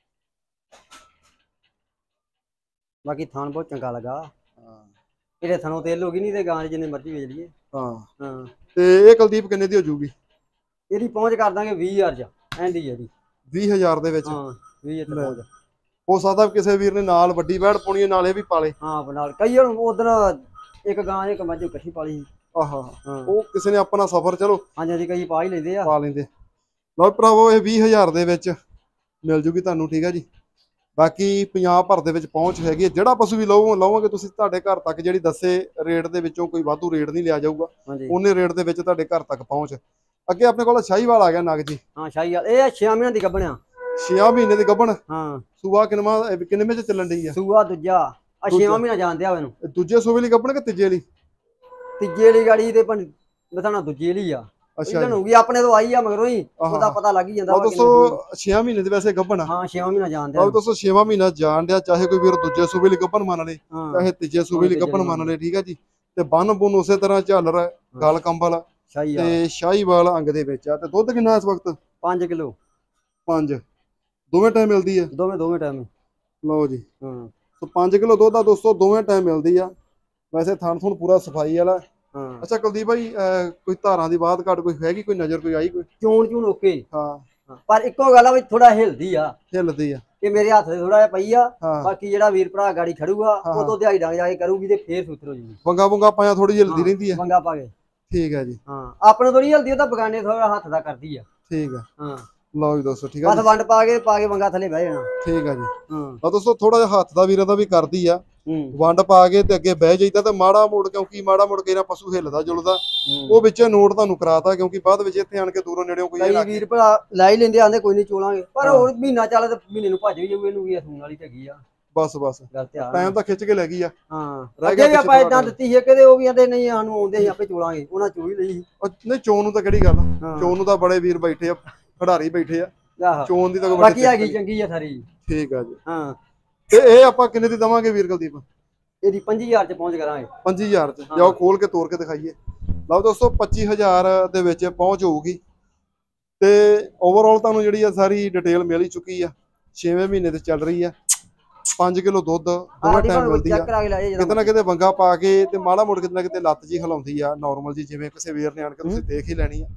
Speaker 2: ਬਾਕੀ ਥਾਣ ਬਹੁਤ ਚੰਗਾ ਲੱਗਾ। ਹਾਂ ਇਹਦੇ ਥਣੋਂ ਤੇਲ ਹੋ ਗਈ, ਨਹੀਂ ਤੇ ਗਾਂ ਜਿੰਨੇ ਮਰਜ਼ੀ ਵੇਚ ਲਈਏ। ਹਾਂ ਹਾਂ
Speaker 1: ਤੇ ਇਹ ਕੁਲਦੀਪ ਕਿੰਨੇ ਦੀ ਹੋ ਜੂਗੀ?
Speaker 2: ਇਹਦੀ ਪਹੁੰਚ ਕਰ ਦਾਂਗੇ ਵੀਹ ਹਜ਼ਾਰ ਚ ਐਂਡ ਹੀ ਹੈ ਜੀ।
Speaker 1: ਵੀਹ ਹਜ਼ਾਰ ਦੇ ਵਿੱਚ?
Speaker 2: ਹਾਂ ਵੀਹ ਹਜ਼ਾਰ ਪਹੁੰਚ।
Speaker 1: ਹੋ ਸਕਦਾ ਕਿਸੇ ਵੀਰ ਨੇ ਨਾਲ ਵੱਡੀ ਵੈੜ ਪਾਉਣੀ ਹੈ, ਨਾਲ ਇਹ ਵੀ ਪਾਲੇ।
Speaker 2: ਹਾਂ ਨਾਲ ਕਈ ਵਾਰ ਉਧਰ ਇੱਕ ਗਾਂ ਇੱਕ ਮੱਝ ਇਕੱਠੀ ਪਾਲੀ।
Speaker 1: ਆਹਾ ਉਹ ਕਿਸੇ ਨੇ ਆਪਣਾ ਸਫ਼ਰ ਚਲੋ
Speaker 2: ਹਾਂਜੀ ਹਾਂਜੀ ਕਈ ਪਾ ਹੀ ਲੈਂਦੇ ਆ,
Speaker 1: ਪਾ ਲੈਂਦੇ। ਲਓ ਭਰਾਵੋ ਇਹ ਵੀਹ ਹਜ਼ਾਰ ਦੇ ਵਿੱਚ ਮਿਲ ਜੂਗੀ ਤੁਹਾਨੂੰ, ਠੀਕ ਹੈ ਜੀ। ਬਾਕੀ ਪੰਜਾਬ ਭਰ ਦੇ ਵਿੱਚ ਪਹੁੰਚ ਹੈਗੀ ਹੈ। ਜਿਹੜਾ ਪਸ਼ੂ ਵੀ ਲਓ ਲਓਗੇ ਤੁਸੀਂ ਤੁਹਾਡੇ ਘਰ ਤੱਕ ਜਿਹੜੀ ਦੱਸੇ ਰੇਟ ਦੇ ਵਿੱਚੋਂ ਕੋਈ ਵਾਧੂ ਰੇਟ ਨਹੀਂ ਲਿਆ ਜਾਊਗਾ, ਉਹਨੇ ਰੇਟ ਦੇ ਵਿੱਚ ਤੁਹਾਡੇ ਘਰ ਤੱਕ ਪਹੁੰਚ। ਅੱਗੇ ਆਪਣੇ ਕੋਲ ਸ਼ਾਹੀਵਾਲ ਆ ਗਿਆ ਨਗ ਜੀ।
Speaker 2: ਹਾਂ ਸ਼ਾਹੀਵਾਲ ਇਹ ਛੇ ਮਹੀਨਿਆਂ ਦੀ ਗੱਭਣਿਆ।
Speaker 1: ਛੇ ਮਹੀਨੇ ਦੀ ਗੱਭਣ।
Speaker 2: ਹਾਂ
Speaker 1: ਸੂਆ ਕਿੰਨਵਾਂ ਕਿੰਨੇ ਵਿੱਚ ਚੱਲਣ ਡਈ ਆ?
Speaker 2: ਸੂਆ ਦੂਜਾ ਆ ਛੇਵਾਂ ਮਹੀਨਾ ਜਾਣਦੇ ਆ ਮੈਨੂੰ।
Speaker 1: ਇਹ ਦੂਜੇ ਸੂਬੇ ਲਈ ਗੱਭਣ ਕਿ ਤੀਜੇ ਲਈ?
Speaker 2: ਤੀਜੇ ਵਾਲੀ ਗਾੜੀ ਤੇ ਪੰ ਬਤਾਣਾ ਦੂਜੇ ਲਈ ਆ।
Speaker 1: ਅੱਛਾ
Speaker 2: ਇਹਨਾਂ ਨੂੰ ਵੀ ਆਪਣੇ ਤੋਂ ਆਈ ਆ ਮਗਰੋਂ ਹੀ ਉਹਦਾ ਪਤਾ ਲੱਗ ਹੀ ਜਾਂਦਾ
Speaker 1: ਵਾ। ਦੋਸਤੋ ਛੇ ਮਹੀਨੇ ਦੇ ਵੈਸੇ ਗੱਭਣ ਆ।
Speaker 2: ਹਾਂ ਛੇਵਾਂ ਮਹੀਨਾ ਜਾਣਦੇ ਆ।
Speaker 1: ਆਹ ਦੋਸਤੋ ਛੇਵਾਂ ਮਹੀਨਾ ਜਾਣ ਡਿਆ, ਚਾਹੇ ਕੋਈ ਵੀਰ ਦੂਜੇ ਸੂਬੇ ਲਈ ਗੱਭਣ ਮੰਨ ਲੇ, ਚਾਹੇ ਤੀਜੇ ਸੂਬੇ ਲਈ ਗੱਭਣ ਮੰਨ ਲੇ, ਠੀਕ ਆ ਜੀ। ਤੇ ਬੰਨ ਬੁੰਨ ਉਸੇ ਤਰ੍ਹਾਂ ਝਾਲਰ ਗਲ ਕੰਬਲ
Speaker 2: ਸ਼ਾਹੀ ਆ
Speaker 1: ਤੇ ਸ਼ਾਹੀਵਾਲ ਅੰਗ ਦੇ ਵਿੱਚ ਆ। ਤੇ ਦੁੱਧ ਕਿੰਨਾ ਇਸ ਵਕਤ?
Speaker 2: ਪੰਜ ਕਿਲੋ।
Speaker 1: ਪੰਜ ਦੋਵੇਂ ਟਾਈਮ ਮਿਲਦੀ ਆ?
Speaker 2: ਦੋਵੇਂ ਦੋਵੇਂ ਟਾਈਮ।
Speaker 1: ਲਓ ਜੀ
Speaker 2: ਹਾਂ
Speaker 1: ਸੋ ਪੰਜ ਕਿਲੋ ਦੁੱਧ ਆ ਦੋਸਤੋ, ਦੋਵੇਂ ਟਾਈਮ ਮਿਲਦੀ ਆ। ਵੈਸੇ ਥਣ ਥਣ ਪੂਰਾ ਸਫਾਈ ਵਾਲਾ।
Speaker 2: ਹਾਂ
Speaker 1: ਅੱਛਾ ਕੁਲਦੀਪ ਭਾਈ, ਅਹ ਕੋਈ ਧਾਰਾਂ ਦੀ ਬਾਤ ਘੱਟ ਕੋਈ ਹੈਗੀ, ਕੋਈ ਨਜ਼ਰ ਕੋਈ ਆਈ ਕੋਈ?
Speaker 2: ਚੋਣ ਚੂਣ ਓਕੇ।
Speaker 1: ਹਾਂ
Speaker 2: ਪਰ ਇੱਕੋ ਗੱਲ ਆ ਵੀ ਥੋੜਾ ਹਿਲਦੀ ਆ,
Speaker 1: ਹਿੱਲਦੀ ਆ
Speaker 2: ਕਿ ਮੇਰੇ ਹੱਥ ਤੇ ਥੋੜਾ ਜਿਹਾ ਪਈ ਆ।
Speaker 1: ਹਾਂ।
Speaker 2: ਬਾਕੀ ਜਿਹੜਾ ਵੀਰ ਭਰਾ ਗਾੜੀ ਖੜੂਗਾ ਉਹ ਤੋਂ ਦਿਹਾੜੀ ਡੰਗ ਜਾ ਕੇ ਕਰੂਗੀ ਤੇ ਫੇਰ ਸੁਥਰ ਹੋ ਜੂਗੀ।
Speaker 1: ਵੰਗਾ ਵੰਗਾ ਪਾਇਆ ਥੋੜੀ ਹਿੱਲਦੀ ਰਹਿੰਦੀ ਆ।
Speaker 2: ਵੰਗਾ ਪਾ ਕੇ।
Speaker 1: ਠੀਕ ਹੈ ਜੀ।
Speaker 2: ਹਾਂ ਆਪਣੇ ਤੋਂ ਨਹੀਂ ਹਿਲਦੀ, ਉਹ ਤਾਂ ਬਗਾਨੇ ਥੋੜਾ ਹੱਥ ਦਾ ਕਰਦੀ ਆ।
Speaker 1: ਠੀਕ ਆ।
Speaker 2: ਹਾਂ
Speaker 1: ਲਓ ਜੀ ਦੋਸਤੋ, ਠੀਕ ਆ
Speaker 2: ਬਸ ਵੰਡ ਪਾ ਕੇ ਪਾ ਕੇ ਵੰਗਾ ਥੱਲੇ ਬਹਿ ਜਾਣਾ।
Speaker 1: ਠੀਕ ਆ ਜੀ।
Speaker 2: ਹਾਂ
Speaker 1: ਆ ਦੋਸਤੋ ਥੋੜਾ ਜਿਹਾ ਹੱਥ ਦਾ ਵੀਰਾਂ ਦਾ ਵੀ ਕਰਦੀ ਆ।
Speaker 2: ਹੂੰ
Speaker 1: ਵੰਡ ਪਾ ਕੇ ਤੇ ਅੱਗੇ ਬਹਿ ਜਾਈਦਾ ਤੇ ਮਾੜਾ ਮੋੜ, ਕਿਉਂਕਿ ਮਾੜਾ ਮੋੜ ਕੇ ਨਾ ਪਸ਼ੂ ਹਿੱਲਦਾ ਜੁਲਦਾ, ਉਹ ਵਿੱਚ ਨੋਟ ਤੁਹਾਨੂੰ ਕਰਾਤਾ, ਕਿਉਂਕਿ ਬਾਅਦ ਵਿੱਚ ਇੱਥੇ ਆਣ ਕੇ ਦੂਰੋਂ ਨੇੜਿਓਂ ਕੋਈ
Speaker 2: ਕਈ ਵੀਰ ਭਰਾ ਲੈ ਹੀ ਲੈਂਦੇ, ਆਂਦੇ ਕੋਈ ਨਹੀਂ ਚੋਲਾਂਗੇ, ਪਰ ਹੋਰ ਮਹੀਨਾ ਚੱਲ ਤੇ ਮਹੀਨੇ ਨੂੰ ਭੱਜ ਵੀ ਜਾਊ। ਇਹਨੂੰ ਵੀ ਸੂਣ ਵਾਲੀ ਹੈਗੀ ਆ।
Speaker 1: ਬਸ ਬਸ
Speaker 2: ਗੱਲ ਧਿਆਨ
Speaker 1: ਟਾਈਮ ਤਾਂ ਖਿੱਚ ਕੇ ਲੈ ਗਈ ਆ।
Speaker 2: ਹਾਂ ਅੱਗੇ ਵੀ ਆਪਾਂ ਇਦਾਂ ਦਿੱਤੀ ਸੀ ਕਿਤੇ, ਉਹ ਵੀ ਆਂਦੇ ਨਹੀਂ ਸਾਨੂੰ ਆਉਂਦੇ ਸੀ ਆਪੇ ਚੋਲਾਂਗੇ, ਉਹਨਾਂ ਚੋ ਹੀ ਲਈ ਸੀ।
Speaker 1: ਨਹੀਂ ਚੋਣ ਨੂੰ ਤਾਂ ਕਿਹੜੀ ਗੱਲ ਆ, ਚੋਣ ਨੂੰ ਤਾਂ ਬੜੇ ਵੀਰ ਬੈਠੇ ਆ, ਖਿਡਾਰੀ ਬੈਠੇ ਆ।
Speaker 2: ਆਹੋ
Speaker 1: ਚੋਣ ਦੀ ਤਾਂ
Speaker 2: ਬਾਕੀ ਹੈਗੀ ਚੰਗੀ ਆ ਸਾਰੀ।
Speaker 1: ਠੀਕ ਆ ਜੀ।
Speaker 2: ਹਾਂ
Speaker 1: ਤੇ ਇਹ ਆਪਾਂ ਕਿੰਨੇ ਦੀ ਦਵਾਂਗੇ ਵੀਰ ਕੁਲਦੀਪ?
Speaker 2: ਇਹਦੀ ਪੰਜੀ ਹਜ਼ਾਰ ਚ ਪਹੁੰਚ ਕਰਾਂਗੇ।
Speaker 1: ਪੰਜੀ ਹਜ਼ਾਰ ਚ ਜਾਓ, ਖੋਲ ਕੇ ਤੋੜ ਕੇ ਦਿਖਾਈਏ। ਲਓ ਦੋਸਤੋ ਪੱਚੀ ਹਜ਼ਾਰ ਦੇ ਵਿੱਚ ਪਹੁੰਚ ਹੋਊਗੀ। ਤੇ ਓਵਰਆਲ ਤੁਹਾਨੂੰ ਜਿਹੜੀ ਆ ਸਾਰੀ ਡਿਟੇਲ ਮਿਲ ਹੀ ਚੁੱਕੀ ਆ। ਛੇਵੇਂ ਮਹੀਨੇ ਤੇ ਚੱਲ ਰਹੀ ਆ। ਪੰਜ ਕਿਲੋ ਦੁੱਧ ਦੋਵੇਂ ਟਾਈਮ ਮਿਲਦੀ ਆ। ਕਿਤੇ ਨਾ ਕਿਤੇ ਵੰਗਾ ਪਾ ਕੇ ਤੇ ਮਾੜਾ ਮੋੜ ਕਿਤੇ ਨਾ ਕਿਤੇ ਲੱਤ ਜੀ ਹਿਲਾਉਂਦੀ ਆ ਨਾਰਮਲ ਜੀ, ਜਿਵੇਂ ਕਿਸੇ ਵੀਰ ਨੇ ਆਣ ਕੇ ਤੁਸੀਂ ਦੇਖ ਹੀ ਲੈਣੀ ਆ।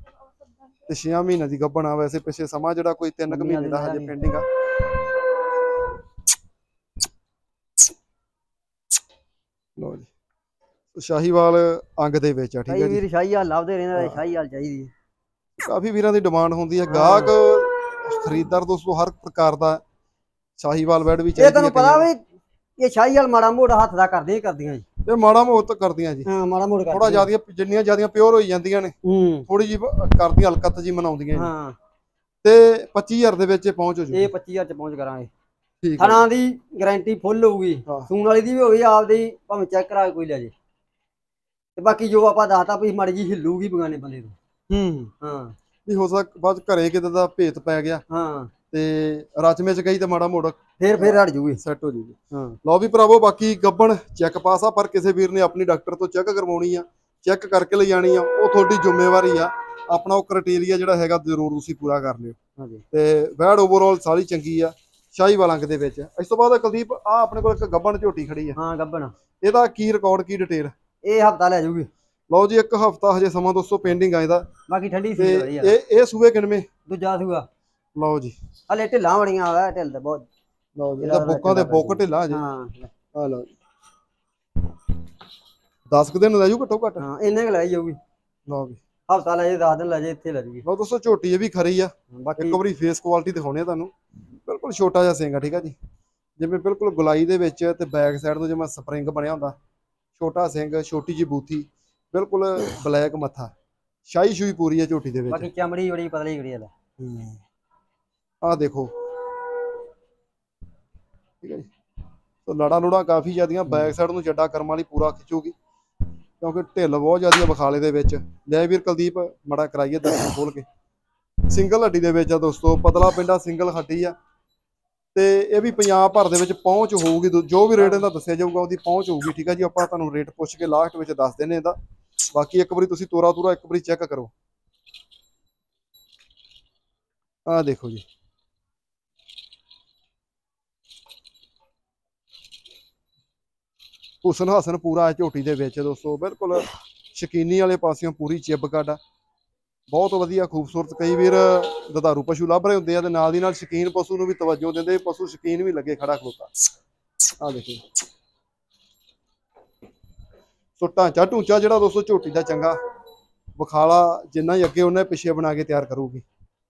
Speaker 1: ਤੇ ਛੇ ਮਹੀਨੇ ਦੀ ਗੱਭਣ ਆ। ਵੈਸੇ ਪਿੱਛੇ ਸਮਾਂ ਜਿਹੜਾ ਕੋਈ ਤਿੰਨ ਕੁ ਮਹੀਨੇ ਦਾ ਹਜੇ ਪੈਂਡਿੰਗ ਆ। ਲਓ ਜੀ ਸ਼ਾਹੀਵਾਲ ਅੰਗ ਦੇ ਵਿੱਚ ਆ। ਠੀਕ ਹੈ ਜੀ।
Speaker 2: ਵੀਰ ਸ਼ਾਹੀਵਾਲ ਲੱਭਦੇ ਰਹਿੰਦੇ, ਸ਼ਾਹੀਵਾਲ ਚਾਹੀਦੀ ਹੈ।
Speaker 1: ਕਾਫੀ ਵੀਰਾਂ ਦੀ ਡਿਮਾਂਡ ਹੁੰਦੀ ਹੈ, ਗਾਹਕ ਖਰੀਦਦਾਰ ਦੋਸਤੋ ਹਰ ਪ੍ਰਕਾਰ ਦਾ ਸ਼ਾਹੀਵਾਲ ਬੈਡ ਵੀ ਚਾਹੀਦੀ ਹੈ।
Speaker 2: ਇਹ ਤੁਹਾਨੂੰ ਪਤਾ ਵੀ ਇਹ ਸ਼ਾਹੀਵਾਲ ਮਾੜਾ ਮੋੜਾ ਹੱਥ ਦਾ ਕਰਦੇ ਹੀ ਕਰਦੀਆਂ ਜੀ।
Speaker 1: ਇਹ ਮਾੜਾ ਮੋੜ ਕਰਦੀਆਂ ਜੀ।
Speaker 2: ਹਾਂ ਮਾੜਾ ਮੋੜ
Speaker 1: ਥੋੜਾ ਜਿਆਦੀਆਂ, ਜਿੰਨੀਆਂ ਜਿਆਦੀਆਂ ਪਿਓਰ ਹੋਈ ਜਾਂਦੀਆਂ ਨੇ ਥੋੜੀ ਜੀ ਕਰਦੀਆਂ, ਹਲਕਤ ਜੀ ਮਨਾਉਂਦੀਆਂ ਜੀ।
Speaker 2: ਹਾਂ
Speaker 1: ਤੇ ਪੱਚੀ ਹਜ਼ਾਰ ਦੇ ਵਿੱਚ ਪਹੁੰਚ ਹੋ ਜੂ।
Speaker 2: ਇਹ ਪੱਚੀ ਹਜ਼ਾਰ ਚ ਪਹੁੰਚ ਕਰਾਂਗੇ।
Speaker 1: ਠੀਕ
Speaker 2: ਥਣਾ ਦੀ ਗਾਰੰਟੀ ਫੁੱਲ ਹੋਊਗੀ, ਸੂਣ ਵਾਲੀ ਦੀ ਵੀ ਹੋਈ, ਆਪਦੀ ਭਾਵੇਂ ਚੈੱਕ ਕਰਾ ਕੇ ਕੋਈ ਲੈ ਜੇ। ਤੇ ਬਾਕੀ ਜੋ ਆਪਾਂ ਦੱਸਤਾ ਵੀ ਮਾੜੀ ਜੀ ਹਿੱਲੂਗੀ ਬਗਾਨੇ ਬੰਦੇ ਤੋਂ।
Speaker 1: ਹੂੰ
Speaker 2: ਹਾਂ
Speaker 1: ਵੀ ਹੋ ਸਕ ਬਾਅਦ ਘਰੇ ਕਿਤੇ ਦਾ ਭੇਤ ਪੈ ਗਿਆ
Speaker 2: ਹਾਂ
Speaker 1: ਤੇ ਰਚਮੇ ਚ ਗਈ ਤੇ ਮਾੜਾ ਮੋੜ
Speaker 2: ਫੇਰ ਫੇਰ ਹਟ ਜੂਗੀ,
Speaker 1: ਸੈੱਟ ਹੋ ਜੂਗੀ।
Speaker 2: ਹਾਂ
Speaker 1: ਲਓ ਵੀ ਭਰਾਵੋ, ਬਾਕੀ ਗੱਬਣ ਚੈੱਕ ਪਾਸ ਆ, ਪਰ ਕਿਸੇ ਵੀਰ ਨੇ ਆਪਣੀ ਡਾਕਟਰ ਤੋਂ ਚੈੱਕ ਕਰਵਾਉਣੀ ਆ, ਚੈੱਕ ਕਰਕੇ ਲੈ ਜਾਣੀ ਆ, ਉਹ ਤੁਹਾਡੀ ਜ਼ਿੰਮੇਵਾਰੀ ਆ। ਆਪਣਾ ਉਹ ਕ੍ਰਾਈਟੇਰੀਆ ਜਿਹੜਾ ਹੈਗਾ ਜ਼ਰੂਰ ਤੁਸੀਂ ਪੂਰਾ ਕਰ ਲਿਓ।
Speaker 2: ਹਾਂਜੀ
Speaker 1: ਤੇ ਵੈੜ ਓਵਰਆਲ ਸਾਰੀ ਚੰਗੀ ਆ ਸ਼ਾਹੀਵਾਲ ਅੰਗ ਦੇ ਵਿੱਚ। ਇਸ ਤੋਂ ਬਾਅਦ ਕੁਲਦੀਪ ਆ ਆਪਣੇ ਕੋਲ ਇੱਕ ਗੱਬਣ ਝੋਟੀ ਖੜੀ ਆ।
Speaker 2: ਹਾਂ ਗੱਬਣ,
Speaker 1: ਇਹਦਾ ਕੀ ਰਿਕਾਰਡ, ਕੀ ਡਿਟੇਲ?
Speaker 2: ਇਹ ਹਫਤਾ ਲੈ ਜੂਗੀ।
Speaker 1: ਲਓ ਜੀ ਇੱਕ ਹਫਤਾ ਹਜੇ ਸਮਾਂ ਦੋਸਤੋ ਪੈਂਡਿੰਗ ਆ ਇਹਦਾ।
Speaker 2: ਬਾਕੀ ਠੰਡੀ
Speaker 1: ਤੇ
Speaker 2: ਸੀ ਵਧੀਆ।
Speaker 1: ਇਹ ਇਹ ਸੂਏ ਕਿਨਵੇਂ?
Speaker 2: ਦੂਜਾ ਸੂਆ।
Speaker 1: ਲਓ ਜੀ
Speaker 2: ਹਲੇ ਢਿੱਲਾਂ ਬੜੀਆਂ ਆ, ਢਿੱਲ ਤੇ ਬਹੁਤ।
Speaker 1: ਲਓ ਜੀ ਇਹਦਾ ਬੋਕਾਂ ਦੇ ਬੋਕ ਢਿੱਲਾ ਹਜੇ।
Speaker 2: ਹਾਂ
Speaker 1: ਆ ਲਓ ਜੀ ਦਸ ਕੁ ਦਿਨ ਲੈ ਜੂ ਘੱਟੋ ਘੱਟ।
Speaker 2: ਹਾਂ ਇੰਨੇ ਕੁ ਲੈ ਜਾਊਗੀ।
Speaker 1: ਲਓ ਵੀ
Speaker 2: ਹਫਤਾ ਲੈ ਜੇ, ਦਸ ਦਿਨ ਲੈ ਜੇ, ਇੱਥੇ ਲੈ ਜੂਗੀ।
Speaker 1: ਲਓ ਦੋਸਤੋ ਝੋਟੀ ਇਹ ਵੀ ਖਰੀ ਆ।
Speaker 2: ਬਾਕੀ
Speaker 1: ਇੱਕ ਵਾਰੀ ਫੇਸ ਕੁਆਲਿਟੀ ਦਿਖਾਉਣੇ ਆ ਤੁਹਾਨੂੰ। ਬਿਲਕੁਲ ਛੋਟਾ ਜਿਹਾ ਸਿੰਘ ਆ, ਠੀਕ ਆ ਜੀ। ਜਿਵੇਂ ਬਿਲਕੁਲ ਗੁਲਾਈ ਦੇ ਵਿੱਚ ਤੇ ਬੈਕ ਸਾਈਡ ਤੋਂ ਜਿਵੇਂ ਸਪਰਿੰਗ ਬਣਿਆ ਹੁੰਦਾ, ਛੋਟਾ ਸਿੰਘ, ਛੋਟੀ ਜੀ ਬੂਥੀ, ਬਿਲਕੁਲ ਬਲੈਕ ਮੱਥਾ, ਸ਼ਾਹੀ ਸ਼ੂਈ ਪੂਰੀ ਹੈ ਝੋਟੀ ਦੇ ਵਿੱਚ।
Speaker 2: ਬਾਕੀ ਚਮੜੀ ਬੜੀ ਪਤਲੀ ਬੜੀ ਹੈ।
Speaker 1: ਆਹ ਦੇਖੋ, ਠੀਕ ਹੈ ਜੀ। ਤੋ ਲੜਾ ਲੁੜਾ ਕਾਫੀ ਜ਼ਿਆਦੀਆਂ, ਬੈਕ ਸਾਈਡ ਨੂੰ ਜੱਡਾ ਕਰਮ ਵਾਲੀ ਪੂਰਾ ਖਿੱਚੂਗੀ, ਕਿਉਂਕਿ ਢਿੱਲ ਬਹੁਤ ਜ਼ਿਆਦੀ ਆ ਬਖਾਲੇ ਦੇ ਵਿੱਚ। ਲੈ ਵੀਰ ਕੁਲਦੀਪ ਮੜਾ ਕਰਾਈਏ ਦਰਸ਼ਨ ਖੋਲ ਕੇ। ਸਿੰਗਲ ਹੱਡੀ ਦੇ ਵਿੱਚ ਆ ਦੋਸਤੋ, ਪਤਲਾ ਪਿੰਡਾ ਸਿੰਗਲ ਹੱਡੀ ਆ। ਤੇ ਇਹ ਵੀ ਪੰਜਾਬ ਭਰ ਦੇ ਵਿੱਚ ਪਹੁੰਚ ਹੋਊਗੀ, ਜੋ ਵੀ ਰੇਟ ਇਹਦਾ ਦੱਸਿਆ ਜਾਊਗਾ ਉਹਦੀ ਪਹੁੰਚ ਹੋਊਗੀ, ਠੀਕ ਆ ਜੀ। ਆਪਾਂ ਤੁਹਾਨੂੰ ਰੇਟ ਪੁੱਛ ਕੇ ਲਾਸਟ ਵਿੱਚ ਦੱਸ ਦਿੰਨੇ ਇਹਦਾ। ਬਾਕੀ ਇੱਕ ਵਾਰੀ ਤੁਸੀਂ ਤੋਰਾ ਤੋਰਾ ਇੱਕ ਵਾਰੀ ਚੈੱਕ ਕਰੋ। ਆਹ ਦੇਖੋ ਜੀ, ਹੁਸਨ ਹਾਸਨ ਪੂਰਾ ਝੋਟੀ ਦੇ ਵਿੱਚ ਦੋਸਤੋ, ਬਿਲਕੁਲ ਸ਼ਕੀਨੀ ਵਾਲੇ ਪਾਸਿਓਂ ਪੂਰੀ ਚਿੱਬ ਕੱਢ, ਬਹੁਤ ਵਧੀਆ ਖੂਬਸੂਰਤ। ਕਈ ਵੀਰ ਦੁਧਾਰੂ ਪਸ਼ੂ ਲੱਭ ਰਹੇ ਹੁੰਦੇ ਆ ਤੇ ਨਾਲ ਦੀ ਨਾਲ ਸ਼ਕੀਨ ਪਸ਼ੂ ਨੂੰ ਵੀ ਤਵੱਜੋ ਦਿੰਦੇ, ਪਸ਼ੂ ਸ਼ਕੀਨ ਵੀ ਲੱਗੇ ਖੜਾ ਖਲੋਤਾ। ਆਹ ਦੇਖੋ, ਸੋ ਢਾਂਚਾ ਢੂੰਚਾ ਜਿਹੜਾ ਦੋਸਤੋ ਝੋਟੀ ਦਾ ਚੰਗਾ, ਵਿਖਾਲਾ ਜਿੰਨਾ ਹੀ ਅੱਗੇ ਉਹਨਾਂ ਪਿੱਛੇ ਬਣਾ ਕੇ ਤਿਆਰ ਕਰੂਗੀ।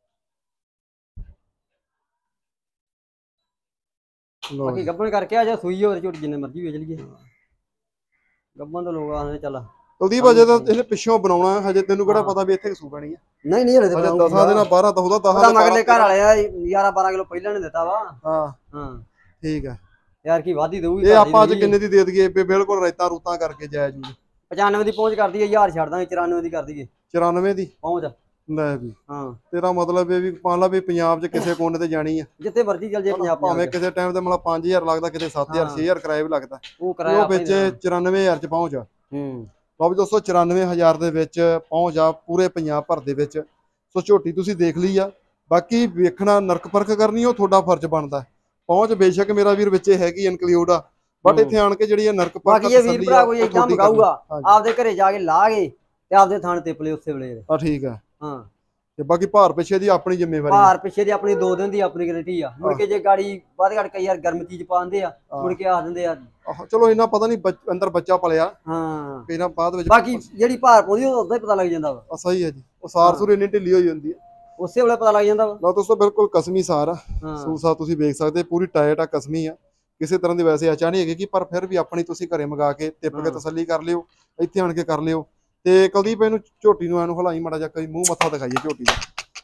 Speaker 2: ਬਾਕੀ ਗੱਬਣ ਕਰਕੇ ਆ ਜਾ, ਸੂਈ ਹੋਵੇ ਝੋਟੀ ਜਿੰਨੇ ਮਰਜ਼ੀ ਵੇਚ ਲਈਏ। ਗੱਬਣ ਤੋਂ ਲੋਕ ਆਖਦੇ ਚੱਲ
Speaker 1: ਕੁਲਦੀਪ ਅਜੇ ਤਾਂ ਇਹਨੇ ਪਿੱਛੋਂ ਬਣਾਉਣਾ, ਹਜੇ ਤੈਨੂੰ ਕਿਹੜਾ ਪਤਾ ਵੀ ਇੱਥੇ ਸੂ ਪੈਣੀ ਆ।
Speaker 2: ਨਹੀਂ ਨਹੀਂ ਹਲੇ ਤੇ
Speaker 1: ਹਜੇ ਦਸਾਂ ਦਿਨਾਂ ਬਾਰਾਂ ਤਾਂ ਉਹਦਾ
Speaker 2: ਉਹਦਾ ਮਗਲੇ ਘਰ ਵਾਲੇ ਆ ਗਿਆਰਾਂ ਬਾਰਾਂ ਕਿਲੋ ਪਹਿਲਾਂ ਨੇ ਦਿੱਤਾ ਵਾ।
Speaker 1: ਹਾਂ
Speaker 2: ਹਾਂ
Speaker 1: ਠੀਕ ਆ
Speaker 2: ਯਾਰ ਕੀ ਵਾਧੀ ਦੇਊਗੀ।
Speaker 1: ਇਹ ਆਪਾਂ ਅੱਜ ਕਿੰਨੇ ਦੀ ਦੇ ਦਈਏ ਬਿਲਕੁਲ ਰੇਤਾ ਰੂਤਾਂ ਕਰਕੇ ਜਾਇਜ਼ ਜੀ।
Speaker 2: ਪਚਾਨਵੇਂ ਦੀ ਪਹੁੰਚ ਕਰਦੀ ਹੈ, ਹਜ਼ਾਰ ਛੱਡ ਦਾਂਗੇ, ਚੁਰਾਨਵੇਂ ਦੀ ਕਰ ਦਈਏ।
Speaker 1: ਚੁਰਾਨਵੇਂ ਦੀ
Speaker 2: ਪਹੁੰਚ
Speaker 1: ਲੈ ਵੀ।
Speaker 2: ਹਾਂ
Speaker 1: ਤੇਰਾ ਮਤਲਬ ਇਹ ਵੀ ਮੰਨ ਲਾ ਵੀ ਪੰਜਾਬ 'ਚ ਕਿਸੇ ਕੋਨੇ ਤੇ ਜਾਣੀ ਆ,
Speaker 2: ਜਿੱਥੇ ਮਰਜ਼ੀ ਚੱਲ ਜੇ ਪੰਜਾਬ
Speaker 1: ਭਾਵੇਂ ਕਿਸੇ ਟਾਈਮ ਤੇ ਮਤਲਬ ਪੰਜ ਹਜ਼ਾਰ ਲੱਗਦਾ, ਕਿਤੇ ਸੱਤ ਹਜ਼ਾਰ ਛੇ ਹਜ਼ਾਰ ਕਿਰਾਇਆ ਵੀ ਲੱਗਦਾ,
Speaker 2: ਉਹ ਕਿਰਾਇਆ
Speaker 1: ਉਹ ਵਿੱਚ ਚੁਰਾਨਵੇਂ ਹਜ਼ਾਰ 'ਚ ਪਹੁੰਚ ਆ।
Speaker 2: ਹੂੰ
Speaker 1: ਲਓ ਵੀ ਦੋਸਤੋ ਚੁਰਾਨਵੇਂ ਹਜ਼ਾਰ ਦੇ ਵਿੱਚ ਪਹੁੰਚ ਆ ਪੂਰੇ ਪੰਜਾਬ ਭਰ ਦੇ ਵਿੱਚ। ਸੋ ਝੋਟੀ ਤੁਸੀਂ ਦੇਖ ਲਈ ਆ, ਬਾਕੀ ਵੇਖਣਾ ਨਰਕ ਪਰਖ ਕਰਨੀ ਉਹ ਤੁਹਾਡਾ ਫਰਜ਼ ਬਣਦਾ। ਪਹੁੰਚ ਬੇਸ਼ੱਕ ਮੇਰਾ ਵੀਰ ਵਿੱਚੇ ਹੈਗੀ ਇਨਕਲੂਡ ਆ, ਬਟ ਇੱਥੇ ਆਣ ਕੇ ਜਿਹੜੀ ਆ ਨਰਕ ਪਰਖ
Speaker 2: ਬਾਕੀ ਇਹ ਵੀਰ ਭਰਾ ਕੋਈ ਏਦਾਂ ਮਗਾਊਗਾ ਆਪਦੇ ਘਰੇ ਜਾ ਕੇ ਲਾ ਕੇ ਤੇ ਆਪਦੇ ਥਾਣ ਤੇ ਪਲੇ ਉਸੇ ਵੇਲੇ।
Speaker 1: ਆ ਠੀਕ ਆ
Speaker 2: ਹਾਂ
Speaker 1: ਤੇ ਬਾਕੀ ਭਾਰ ਪਿੱਛੇ ਦੀ ਆਪਣੀ ਜ਼ਿੰਮੇਵਾਰੀ ਆ।
Speaker 2: ਭਾਰ ਪਿੱਛੇ ਦੀ ਆਪਣੀ ਦੋ ਦਿਨ ਦੀ ਆਪਣੀ ਗਾਰੰਟੀ ਆ। ਮੁੜ ਕੇ ਜੇ ਗਾੜੀ ਵੱਧ ਘੜ ਕਈ ਯਾਰ ਗਰਮ ਚੀਜ਼ ਪਾਉਂਦੇ ਆ, ਮੁੜ ਕੇ ਆ ਦਿੰਦੇ ਆ।
Speaker 1: ਚਲੋ ਇਹਨਾਂ ਪਤਾ ਨਹੀਂ ਅੰਦਰ ਬੱਚਾ ਪਲਿਆ
Speaker 2: ਹਾਂ
Speaker 1: ਇਹਨਾਂ ਬਾਅਦ ਵਿੱਚ
Speaker 2: ਬਾਕੀ ਜਿਹੜੀ ਭਾਰ ਪਾਉਂਦੀ ਉਹ ਉਦਾਂ ਹੀ ਪਤਾ ਲੱਗ ਜਾਂਦਾ ਵਾ।
Speaker 1: ਸਹੀ ਹੈ ਜੀ, ਉਹ ਸਾਰ ਸੂਰ ਇੰਨੀ ਢਿੱਲੀ ਹੋਈ ਹੁੰਦੀ ਹੈ,
Speaker 2: ਉਸੇ ਵੇਲੇ ਪਤਾ ਲੱਗ ਜਾਂਦਾ ਵਾ।
Speaker 1: ਲਓ ਦੋਸਤੋ ਬਿਲਕੁਲ ਕਸਮੀ ਸਾਰ ਆ। ਸੂਸਾ ਤੁਸੀਂ ਵੇਖ ਸਕਦੇ ਪੂਰੀ ਟਾਇਟ ਆ, ਕਸਮੀ ਆ, ਕਿਸੇ ਤਰ੍ਹਾਂ ਦੀ ਵੈਸੇ ਆਚਾ ਨਹੀਂ ਹੈਗੀ, ਪਰ ਫਿਰ ਵੀ ਆਪਣੀ ਤੁਸੀਂ ਘਰੇ ਮੰਗਾ ਕੇ ਟਿੱਪ ਕੇ ਤਸੱਲੀ ਕਰ ਲਿਓ, ਇੱਥੇ ਆਣ ਕੇ ਕਰ ਲਿਓ। ਤੇ ਕੁਲਦੀਪ ਇਹਨੂੰ ਝੋਟੀ ਨੂੰ ਇਹਨੂੰ ਹਲਾਈ ਮਾੜਾ ਜਿਹਾ, ਕਈ ਮੂੰਹ ਮੱਥਾ ਦਿਖਾਈਏ ਝੋਟੀ ਦਾ।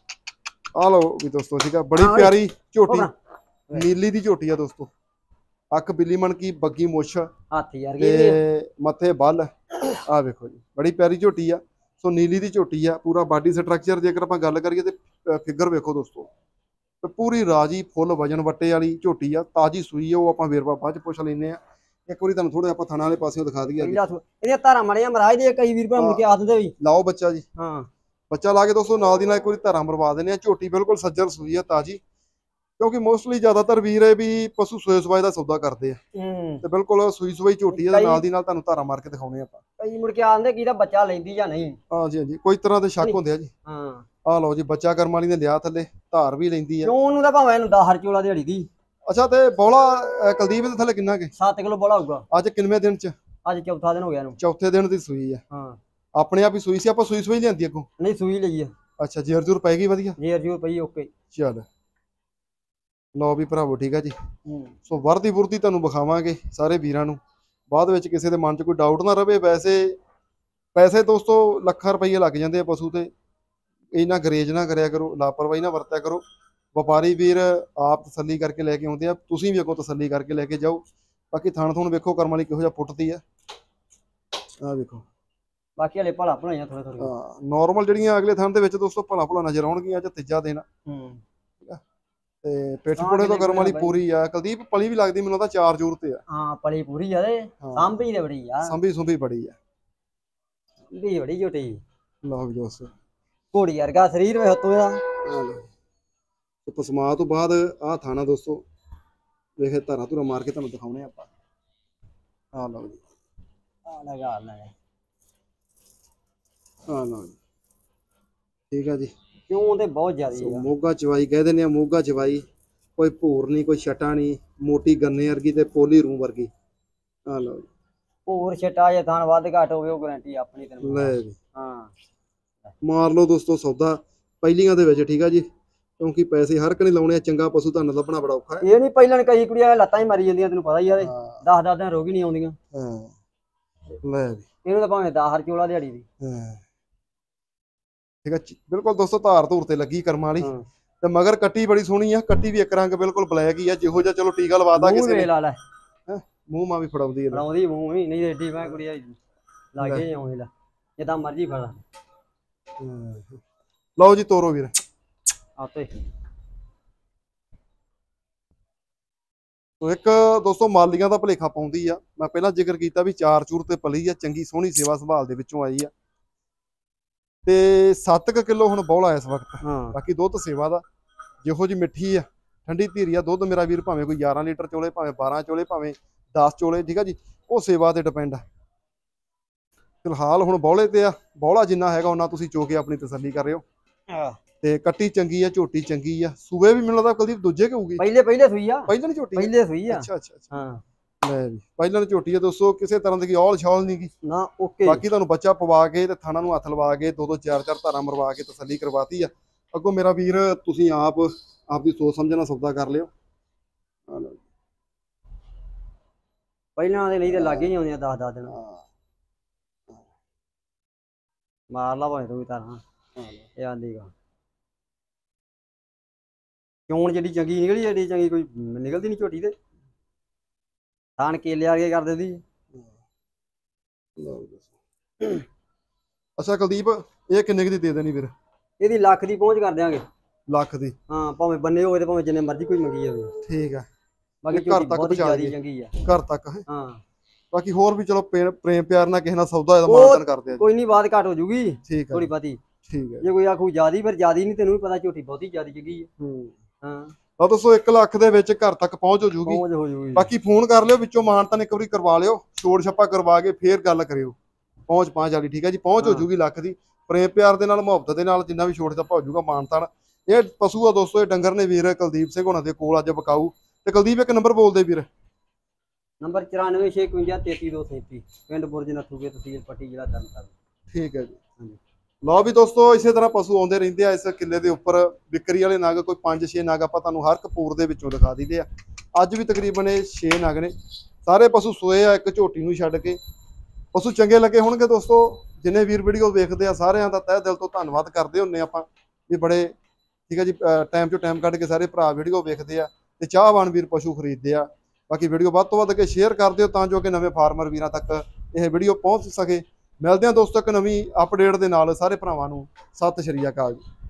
Speaker 1: ਆ ਲਓ ਵੀ ਦੋਸਤੋ ਠੀਕ ਆ, ਬੜੀ ਪਿਆਰੀ ਝੋਟੀ, ਨੀਲੀ ਦੀ ਝੋਟੀ ਆ ਦੋਸਤੋ। ਅੱਖ ਬਿੱਲੀ ਮਣ ਕੀ, ਬੱਗੀ ਮੁੱਛ,
Speaker 2: ਹੱਥ ਯਾਰ
Speaker 1: ਤੇ ਮੱਥੇ ਬੱਲ, ਆ ਵੇਖੋ ਜੀ ਬੜੀ ਪਿਆਰੀ ਝੋਟੀ ਆ। ਸੋ ਨੀਲੀ ਦੀ ਝੋਟੀ ਆ, ਪੂਰਾ ਬਾਡੀ ਸਟਰਕਚਰ ਜੇਕਰ ਆਪਾਂ ਗੱਲ ਕਰੀਏ ਤੇ ਫਿਗਰ ਵੇਖੋ ਦੋਸਤੋ, ਤੇ ਪੂਰੀ ਰਾਜੀ ਫੁੱਲ ਵਜਨ ਵੱਟੇ ਵਾਲੀ ਝੋਟੀ ਆ, ਤਾਜੀ ਸੂਈ ਆ। ਉਹ ਆਪਾਂ ਵੇਰਵਾ ਬਾਅਦ ਚ ਪੁੱਛ ਲੈਨੇ ਆ, ਇੱਕ ਵਾਰੀ ਤੁਹਾਨੂੰ ਥੋੜਾ ਆਪਾਂ ਥਣਾ ਵਾਲੇ ਪਾਸਿਓਂ ਦਿਖਾ ਦਈਏ।
Speaker 2: ਇਹਦੀਆਂ ਧਾਰਾਂ ਮੜੀਆਂ ਮਹਾਰਾਜ ਦੇ ਕਈ ਵੀਰ ਭਰਾ ਮੁੜ ਕੇ ਆ ਦਿੰਦੇ ਵੀ
Speaker 1: ਲਾਓ ਬੱਚਾ ਜੀ।
Speaker 2: ਹਾਂ
Speaker 1: ਬੱਚਾ ਲਾ ਕੇ ਦੋਸਤੋ ਨਾਲ ਦੀ ਨਾਲ ਇੱਕ ਵਾਰੀ ਧਾਰਾਂ ਮਰਵਾ ਦਿੰਦੇ ਆ। ਝੋਟੀ ਬਿਲਕੁਲ ਸੱਜਰ ਸੂਈ ਆ, ਤਾਜੀ, ਕਿਉਂਕਿ ਮੋਸਟਲੀ ਜ਼ਿਆਦਾਤਰ ਵੀਰ ਹੈ ਵੀ ਪਸ਼ੂ ਸੋਏ ਸਵਾਏ ਦਾ ਸੌਦਾ ਕਰਦੇ ਆ, ਤੇ ਬਿਲਕੁਲ ਸੂਈ ਸਵਾਈ ਝੋਟੀ ਆ, ਨਾਲ ਦੀ ਨਾਲ ਤੁਹਾਨੂੰ ਧਾਰਾਂ ਮਾਰ ਕੇ ਦਿਖਾਉਣੇ ਆਪਾਂ।
Speaker 2: ਕਈ ਮੁੜ ਕੇ ਆਂਦੇ ਕਿਹਦਾ ਬੱਚਾ ਲੈਂਦੀ ਜਾਂ ਨਹੀਂ।
Speaker 1: ਹਾਂਜੀ ਹਾਂਜੀ ਕੋਈ ਤਰ੍ਹਾਂ ਦੇ ਸ਼ੱਕ ਹੁੰਦੇ ਆ ਜੀ।
Speaker 2: ਹਾਂ
Speaker 1: ਆ ਲਓ ਜੀ, ਬੱਚਾ ਕਰਮ ਵਾਲੀ ਨੇ ਲਿਆ ਥੱਲੇ, ਧਾਰ ਵੀ ਲੈਂਦੀ ਆ।
Speaker 2: ਕਿਉਂ ਉਹਨੂੰ ਤਾਂ ਭਾਵੇਂ ਇਹਨੂੰ ਦਸ ਚੋਲਾ ਦਿਹਾੜੀ ਦੀ।
Speaker 1: ਅੱਛਾ ਤੇ ਬੋਲਾ ਕੁਲਦੀਪ ਦੇ ਥੱਲੇ ਕਿੰਨਾ ਕੇ?
Speaker 2: ਸੱਤ ਕਿਲੋ ਬੋਲਾ ਹੋਊਗਾ।
Speaker 1: ਅੱਜ ਕਿੰਨਵੇਂ ਦਿਨ ਚ?
Speaker 2: ਅੱਜ ਚੌਥਾ ਦਿਨ ਹੋ ਗਿਆ ਇਹਨੂੰ।
Speaker 1: ਚੌਥੇ ਦਿਨ ਦੀ ਸੂਈ ਆ।
Speaker 2: ਹਾਂ
Speaker 1: ਆਪਣੇ ਆਪ ਹੀ ਸੂਈ ਸੀ, ਆਪਾਂ ਸੂਈ ਸੂਈ ਲਿਆਂਦੀ ਅੱਗੋਂ?
Speaker 2: ਨਹੀਂ ਸੂਈ ਲਈ ਆ।
Speaker 1: ਅੱਛਾ ਜੇਰ ਜੂਰ ਪੈ ਗਈ ਵਧੀਆ?
Speaker 2: ਜੇਰ ਜੂਰ ਪਈ ਓਕੇ।
Speaker 1: ਚੱਲ ਲਓ ਵੀ ਭਰਾਵੋ ਠੀਕ ਆ ਜੀ। ਸੋ ਵਰਦੀ ਵੁਰਦੀ ਤੁਹਾਨੂੰ ਵਿਖਾਵਾਂਗੇ ਸਾਰੇ ਵੀਰਾਂ ਨੂੰ, ਬਾਅਦ ਵਿੱਚ ਕਿਸੇ ਦੇ ਮਨ 'ਚ ਕੋਈ ਡਾਊਟ ਨਾ ਰਵੇ। ਵੈਸੇ ਪੈਸੇ ਦੋਸਤੋ ਲੱਖਾਂ ਰੁਪਈਏ ਲੱਗ ਜਾਂਦੇ ਆ ਪਸ਼ੂ ਤੇ, ਇਹਨਾਂ ਗਰੇਜ ਨਾ ਕਰਿਆ ਕਰੋ, ਲਾਪਰਵਾਹੀ ਨਾ ਵਰਤਿਆ ਕਰੋ। ਵਪਾਰੀ ਵੀਰ ਆਪ ਤਸੱਲੀ ਕਰਕੇ ਲੈ ਕੇ ਆਉਂਦੇ ਆ, ਤੁਸੀਂ ਵੀ ਅੱਗੋਂ ਤਸੱਲੀ ਕਰਕੇ ਲੈ ਕੇ ਜਾਓ। ਬਾਕੀ ਥਣ ਥੁਣ ਵੇਖੋ ਕਰਮ ਵਾਲੀ ਕਿਹੋ ਜਿਹਾ ਪੁੱਟਦੀ ਆ, ਆਹ ਵੇਖੋ।
Speaker 2: ਬਾਕੀ ਹਲੇ ਭਲਾ ਭਲਾਈਆਂ ਥੋੜਾ ਥੋੜਾ।
Speaker 1: ਹਾਂ ਨਾਰਮਲ ਜਿਹੜੀਆਂ ਅਗਲੇ ਥਣ ਦੇ ਵਿੱਚ ਦੋਸਤੋ ਭਲਾ ਭਲਾ ਨਜ਼ਰ ਆਉਣਗੀਆਂ। ਅੱਜ ਤੀਜਾ ਦਿਨ
Speaker 2: ਹੂੰ
Speaker 1: ਤੇ ਪਿੱਠ ਪੁੜੇ ਤੋਂ ਕਰਮ ਵਾਲੀ ਪੂਰੀ ਆ। ਕੁਲਦੀਪ ਪਲੀ ਵੀ ਲੱਗਦੀ ਮੈਨੂੰ ਤਾਂ ਚਾਰ ਜੂਰ ਤੇ ਆ।
Speaker 2: ਹਾਂ ਪਲੀ ਪੂਰੀ ਆ ਤੇ ਸਾਂਭੀ ਤੇ ਬੜੀ ਆ,
Speaker 1: ਸੰਭੀ ਸੁੰਭੀ ਬੜੀ ਆ,
Speaker 2: ਵੀ ਬੜੀ ਝੋਟੀ।
Speaker 1: ਲਓ ਵੀ ਦੋਸਤੋ
Speaker 2: ਘੋੜੀ ਵਰਗਾ ਸਰੀਰ ਵੇ ਹੱਤੋਂ ਦਾ।
Speaker 1: ਤੇ ਪਸਮਾ ਤੋਂ ਬਾਅਦ ਆਹ ਥਾਣਾ ਦੋਸਤੋ ਵੇਖੇ ਧਾਰਾ ਧੁਰਾ ਮਾਰ ਕੇ ਤੁਹਾਨੂੰ ਦਿਖਾਉਣੇ ਆਪਾਂ। ਆ ਲਓ ਜੀ,
Speaker 2: ਆ ਲਗਾ ਲੈ,
Speaker 1: ਆ ਲਓ ਜੀ ਠੀਕ ਆ ਜੀ।
Speaker 2: ਕਿਉਂ ਤੇ ਬਹੁਤ ਜ਼ਿਆਦਾ
Speaker 1: ਮੋਗਾ ਚਵਾਈ ਕਹਿ ਦਿੰਦੇ ਆ, ਮੋਗਾ ਚਵਾਈ, ਕੋਈ ਭੂਰ ਨਹੀਂ, ਕੋਈ ਛਟਾ ਨਹੀਂ, ਮੋਟੀ ਗੰਨੇ ਵਰਗੀ ਤੇ ਪੋਲੀ ਰੂ ਵਰਗੀ। ਆ ਲਓ ਜੀ,
Speaker 2: ਭੂਰ ਛਟਾ ਜੇ ਥਾਣ ਵੱਧ ਘੱਟ ਹੋਵੇ ਉਹ ਗਾਰੰਟੀ ਆਪਣੀ ਤੈਨੂੰ।
Speaker 1: ਲੈ ਜੀ
Speaker 2: ਹਾਂ
Speaker 1: ਮਾਰ ਲਓ ਦੋਸਤੋ ਸੌਦਾ ਪਹਿਲੀਆਂ ਦੇ ਵਿੱਚ, ਠੀਕ ਆ ਜੀ, ਕਿਉਂਕਿ ਪੈਸੇ ਹਰ ਇੱਕ ਨੇ ਲਾਉਣੇ ਆ। ਚੰਗਾ ਪਸ਼ੂ ਤੁਹਾਨੂੰ ਲੱਭਣਾ ਬੜਾ ਔਖਾ ਹੈ।
Speaker 2: ਇਹ ਨਹੀਂ ਪਹਿਲਾਂ ਕਈ ਕੁੜੀਆਂ ਲੱਤਾਂ ਹੀ ਮਾਰੀ ਜਾਂਦੀਆਂ, ਤੈਨੂੰ ਪਤਾ ਹੀ ਆ। ਦਸ ਦਸ ਦਿਨ ਰੋਗ ਹੀ ਨਹੀਂ ਆਉਂਦੀਆਂ।
Speaker 1: ਹਾਂ ਲੈ ਜੀ,
Speaker 2: ਇਹਨੂੰ ਤਾਂ ਭਾਵੇਂ ਦਸ ਚੋਲਾ ਦਿਹਾੜੀ ਦੀ।
Speaker 1: ਹਾਂ ਠੀਕ ਆ ਬਿਲਕੁਲ ਦੋਸਤੋ, ਧਾਰ ਧੂਰ ਤੇ ਲੱਗੀ ਕਰਮਾਂ ਵਾਲੀ ਤੇ ਮਗਰ ਕੱਟੀ ਬੜੀ ਸੋਹਣੀ ਆ। ਕੱਟੀ ਵੀ ਇੱਕ ਰੰਗ ਬਿਲਕੁਲ ਬਲੈਕ ਹੀ ਆ, ਜਿਹੋ ਜਿਹਾ ਚਲੋ ਟੀਕਾ ਲਵਾਤਾ ਕਿਸੇ ਨੇ।
Speaker 2: ਲਾ ਲੈ
Speaker 1: ਮੂੰਹ ਮਾ ਵੀ ਫੜਾਉਂਦੀ ਹੈ,
Speaker 2: ਫੜਾਉਂਦੀ ਮੂੰਹ ਵੀ ਨਹੀਂ ਏਡੀ ਮੈਂ ਕੁੜੀਆਂ ਲਾਗੇ ਆਉਂਦੀ ਲਾ, ਜਿੱਦਾਂ ਮਰਜੀ ਫੜਾ।
Speaker 1: ਲਓ ਜੀ ਤੋਰੋ ਵੀਰ
Speaker 2: ਆਪੇ।
Speaker 1: ਤੋ ਇੱਕ ਦੋਸਤੋ ਮਾਲੀਆਂ ਦਾ ਭਲੇਖਾ ਪਾਉਂਦੀ ਆ। ਮੈਂ ਪਹਿਲਾਂ ਜ਼ਿਕਰ ਕੀਤਾ ਵੀ ਚਾਰ ਚੂਰ ਤੇ ਪਲੀ ਆ, ਚੰਗੀ ਸੋਹਣੀ ਸੇਵਾ ਸੰਭਾਲ ਦੇ ਵਿੱਚੋਂ ਆਈ ਆ, ਤੇ ਸੱਤ ਕ ਕਿਲੋ ਹੁਣ ਬੌਲਾ ਇਸ ਵਕਤ। ਬਾਕੀ ਦੁੱਧ ਸੇਵਾ ਦਾ ਜਿਹੋ ਜੀ ਮਿੱਠੀ ਆ, ਠੰਡੀ ਧੀਰੀ ਆ। ਦੁੱਧ ਮੇਰਾ ਵੀਰ ਭਾਵੇਂ ਕੋਈ ਗਿਆਰਾਂ ਲੀਟਰ ਚੋਲੇ, ਭਾਵੇਂ ਬਾਰਾਂ ਚੋਲੇ, ਭਾਵੇਂ ਦਸ ਚੋਲੇ, ਠੀਕ ਆ ਜੀ, ਉਹ ਸੇਵਾ ਤੇ ਡਿਪੈਂਡ ਆ। ਫਿਲਹਾਲ ਹੁਣ ਬੌਲੇ ਤੇ ਆ, ਬੌਲਾ ਜਿੰਨਾ ਹੈਗਾ ਉਹਨਾਂ ਤੁਸੀਂ ਚੋ ਕੇ ਆਪਣੀ ਤਸੱਲੀ ਕਰ ਰਹੇ ਹੋ। ਤੇ ਕੱਟੀ ਚੰਗੀ ਆ, ਝੋਟੀ ਚੰਗੀ ਆ। ਸੂਬੇ ਵੀ ਮੈਨੂੰ ਲੱਗਦਾ ਕੁਲਦੀਪ ਦੂਜੇ ਕਿ ਹੋਊਗੀ?
Speaker 2: ਪਹਿਲੇ ਪਹਿਲੇ ਸੂਈ ਆ।
Speaker 1: ਪਹਿਲਾਂ ਦੀ ਝੋਟੀ?
Speaker 2: ਪਹਿਲੇ ਸੂਈ ਆ।
Speaker 1: ਅੱਛਾ ਅੱਛਾ ਅੱਛਾ
Speaker 2: ਹਾਂ
Speaker 1: ਲੈ ਵੀ ਪਹਿਲਾਂ ਦੀ ਝੋਟੀ ਆ ਦੋਸਤੋ, ਕਿਸੇ ਤਰ੍ਹਾਂ ਦੀ ਔਲ ਛੌਲ ਨਹੀਂ ਗੀ
Speaker 2: ਨਾ। ਓਕੇ
Speaker 1: ਬਾਕੀ ਤੁਹਾਨੂੰ ਬੱਚਾ ਪਵਾ ਕੇ ਤੇ ਥਾਣਾ ਨੂੰ ਹੱਥ ਲਵਾ ਕੇ ਦੋ ਦੋ ਚਾਰ ਚਾਰ ਧਾਰਾਂ ਮਰਵਾ ਕੇ ਤਸੱਲੀ ਕਰਵਾਤੀ ਆ। ਅੱਗੋਂ ਮੇਰਾ ਵੀਰ ਤੁਸੀਂ ਆਪ ਆਪਦੀ ਸੋਚ ਸਮਝਣਾ ਸੌਦਾ ਕਰ ਲਿਓ।
Speaker 2: ਪਹਿਲਾਂ ਦੇ ਲਈ ਤੇ ਲੱਗੇ ਹੀ ਆਉਂਦੀਆਂ ਦਸ ਦਸ ਦਿਨ। ਮਾਰ ਲਾ ਭਾਵੇਂ ਤੂੰ ਵੀ ਤਾਰਾਂ ਇਹ ਆਂਦੀ ਗਾ ਚੋਣ ਜਿਹੜੀ ਚੰਗੀ ਨਿਕਲੀ ਜਿਹੜੀ ਚੰਗੀ ਕੋਈ ਨਿਕਲਦੀ ਨਹੀਂ ਝੋਟੀ ਤੇ ਥਾਣ ਕੇਲੇ ਆ ਕੇ ਕਰ ਦਿੰਦੀ।
Speaker 1: ਅੱਛਾ ਕੁਲਦੀਪ ਇਹ ਕਿੰਨੇ ਕੁ ਦੀ ਦੇ ਦੇਣੀ ਵੀਰ?
Speaker 2: ਇਹਦੀ ਲੱਖ ਦੀ ਪਹੁੰਚ ਕਰ ਦਿਆਂਗੇ।
Speaker 1: ਲੱਖ ਦੀ?
Speaker 2: ਹਾਂ ਭਾਵੇਂ ਬੰਨੇ ਹੋਵੇ ਤੇ ਭਾਵੇਂ ਜਿੰਨੇ ਮਰਜ਼ੀ ਕੋਈ ਮੰਗੀ ਜਾਵੇ।
Speaker 1: ਠੀਕ ਆ
Speaker 2: ਬਾਕੀ
Speaker 1: ਘਰ
Speaker 2: ਝੋਟੀ
Speaker 1: ਤੱਕ
Speaker 2: ਬਹੁਤ
Speaker 1: ਪਹੁੰਚਾ
Speaker 2: ਜ਼ਿਆਦਾ
Speaker 1: ਦਈਏ।
Speaker 2: ਚੰਗੀ ਆ
Speaker 1: ਘਰ ਤੱਕ ਹੈ।
Speaker 2: ਹਾਂ
Speaker 1: ਬਾਕੀ ਹੋਰ ਵੀ ਚਲੋ ਪ੍ਰੇਮ ਪ੍ਰੇਮ ਪਿਆਰ ਨਾਲ ਕਿਸੇ ਨਾਲ ਸੌਦਾ ਇਹਦਾ
Speaker 2: ਉਹ
Speaker 1: ਮਾਨਤਨ ਕਰਦੇ ਆ ਜੀ।
Speaker 2: ਕੋਈ ਨਹੀਂ ਬਾਤ ਘੱਟ ਹੋ ਜੂਗੀ
Speaker 1: ਠੀਕ ਆ
Speaker 2: ਥੋੜੀ
Speaker 1: ਜੀ,
Speaker 2: ਬਾਤੀ।
Speaker 1: ਠੀਕ ਹੈ
Speaker 2: ਜੇ ਕੋਈ ਆਖੂ ਜਿਆਦੀ ਫਿਰ ਜਿਆਦੀ ਨਹੀਂ ਤੈਨੂੰ ਵੀ ਪਤਾ ਝੋਟੀ ਬਹੁਤੀ ਜਿਆਦੀ ਚੰਗੀ ਆ।
Speaker 1: ਹੂੰ
Speaker 2: ਹਾਂ
Speaker 1: ਤਾਂ ਦੋਸਤੋ ਇੱਕ ਲੱਖ ਦੇ ਵਿੱਚ ਘਰ ਤੱਕ ਪਹੁੰਚ ਹੋ ਜੂਗੀ।
Speaker 2: ਪਹੁੰਚ ਹੋ ਜੂਗੀ।
Speaker 1: ਬਾਕੀ ਫੋਨ ਕਰ ਲਿਓ ਵਿੱਚੋਂ ਮਾਨਤਨ ਇੱਕ ਵਾਰੀ ਕਰਵਾ ਲਿਓ ਛੋੜ ਛੱਪਾ ਕਰਵਾ ਕੇ ਫੇਰ ਗੱਲ ਕਰਿਓ। ਪਹੁੰਚ ਪਾਂਚ ਵਾਲੀ ਠੀਕ ਹੈ ਜੀ ਪਹੁੰਚ ਹੋ
Speaker 2: ਹਾਂ।
Speaker 1: ਜੂਗੀ ਲੱਖ ਦੀ ਪ੍ਰੇਮ ਪਿਆਰ ਦੇ ਨਾਲ ਮੁਹੱਬਤ ਦੇ ਨਾਲ ਜਿੰਨਾ ਵੀ ਛੋੜ ਛੱਪਾ ਹੋ ਜੂਗਾ ਮਾਨਤਨ। ਇਹ ਪਸ਼ੂ ਆ ਦੋਸਤੋ ਇਹ ਡੰਗਰ ਨੇ ਵੀਰ ਕੁਲਦੀਪ ਸਿੰਘ ਹੋਣਾ ਦੇ ਕੋਲ ਅੱਜ ਵਿਕਾਊ। ਤੇ ਕੁਲਦੀਪ ਇੱਕ ਨੰਬਰ ਬੋਲਦੇ ਵੀਰ।
Speaker 2: ਨੰਬਰ ਚੁਰਾਨਵੇਂ ਛੇ ਇਕਵੰਜਾ ਤੇਤੀ ਦੋ ਸੈਂਤੀ ਪਿੰਡ ਬੁਰਜ ਨੱਥੂਕੇ ਤਹਿਸੀਲ ਪੱਟੀ ਜ਼ਿਲ੍ਹਾ ਤਰਨਤਾਰਨ।
Speaker 1: ਠੀਕ ਹੈ ਜੀ।
Speaker 2: ਹਾਂਜੀ
Speaker 1: ਲਓ ਵੀ ਦੋਸਤੋ ਇਸੇ ਤਰ੍ਹਾਂ ਪਸ਼ੂ ਆਉਂਦੇ ਰਹਿੰਦੇ ਆ ਇਸ ਕਿੱਲੇ ਦੇ ਉੱਪਰ ਵਿਕਰੀ ਵਾਲੇ ਨਗ ਕੋਈ ਪੰਜ ਛੇ ਨਗ ਆਪਾਂ ਤੁਹਾਨੂੰ ਹਰ ਕਪੂਰ ਦੇ ਵਿੱਚੋਂ ਦਿਖਾ ਦਿੰਦੇ ਆ। ਅੱਜ ਵੀ ਤਕਰੀਬਨ ਇਹ ਛੇ ਨਗ ਨੇ ਸਾਰੇ ਪਸ਼ੂ ਸੋਏ ਆ ਇੱਕ ਝੋਟੀ ਨੂੰ ਛੱਡ ਕੇ। ਪਸ਼ੂ ਚੰਗੇ ਲੱਗੇ ਹੋਣਗੇ ਦੋਸਤੋ ਜਿੰਨੇ ਵੀਰ ਵੀਡੀਓ ਵੇਖਦੇ ਆ ਸਾਰਿਆਂ ਦਾ ਤਹਿ ਦਿਲ ਤੋਂ ਧੰਨਵਾਦ ਕਰਦੇ ਹੁੰਨੇ ਆਪਾਂ ਵੀ ਬੜੇ ਠੀਕ ਹੈ ਜੀ ਟਾਈਮ ਚੋਂ ਟਾਈਮ ਕੱਢ ਕੇ ਸਾਰੇ ਭਰਾ ਵੀਡੀਓ ਵੇਖਦੇ ਆ ਤੇ ਚਾਹਵਾਨ ਵੀਰ ਪਸ਼ੂ ਖਰੀਦਦੇ ਆ। ਬਾਕੀ ਵੀਡੀਓ ਵੱਧ ਤੋਂ ਵੱਧ ਕੇ ਸ਼ੇਅਰ ਕਰ ਦਿਓ ਤਾਂ ਜੋ ਕਿ ਨਵੇਂ ਫਾਰਮਰ ਵੀਰਾਂ ਤੱਕ ਇਹ ਵੀਡੀਓ ਪਹੁੰਚ ਸਕੇ। ਮਿਲਦੇ ਹਾਂ ਦੋਸਤੋ ਇੱਕ ਨਵੀਂ ਅਪਡੇਟ ਦੇ ਨਾਲ ਸਾਰੇ ਭਰਾਵਾਂ ਨੂੰ ਸਤਿ ਸ਼੍ਰੀ ਅਕਾਲ ਜੀ।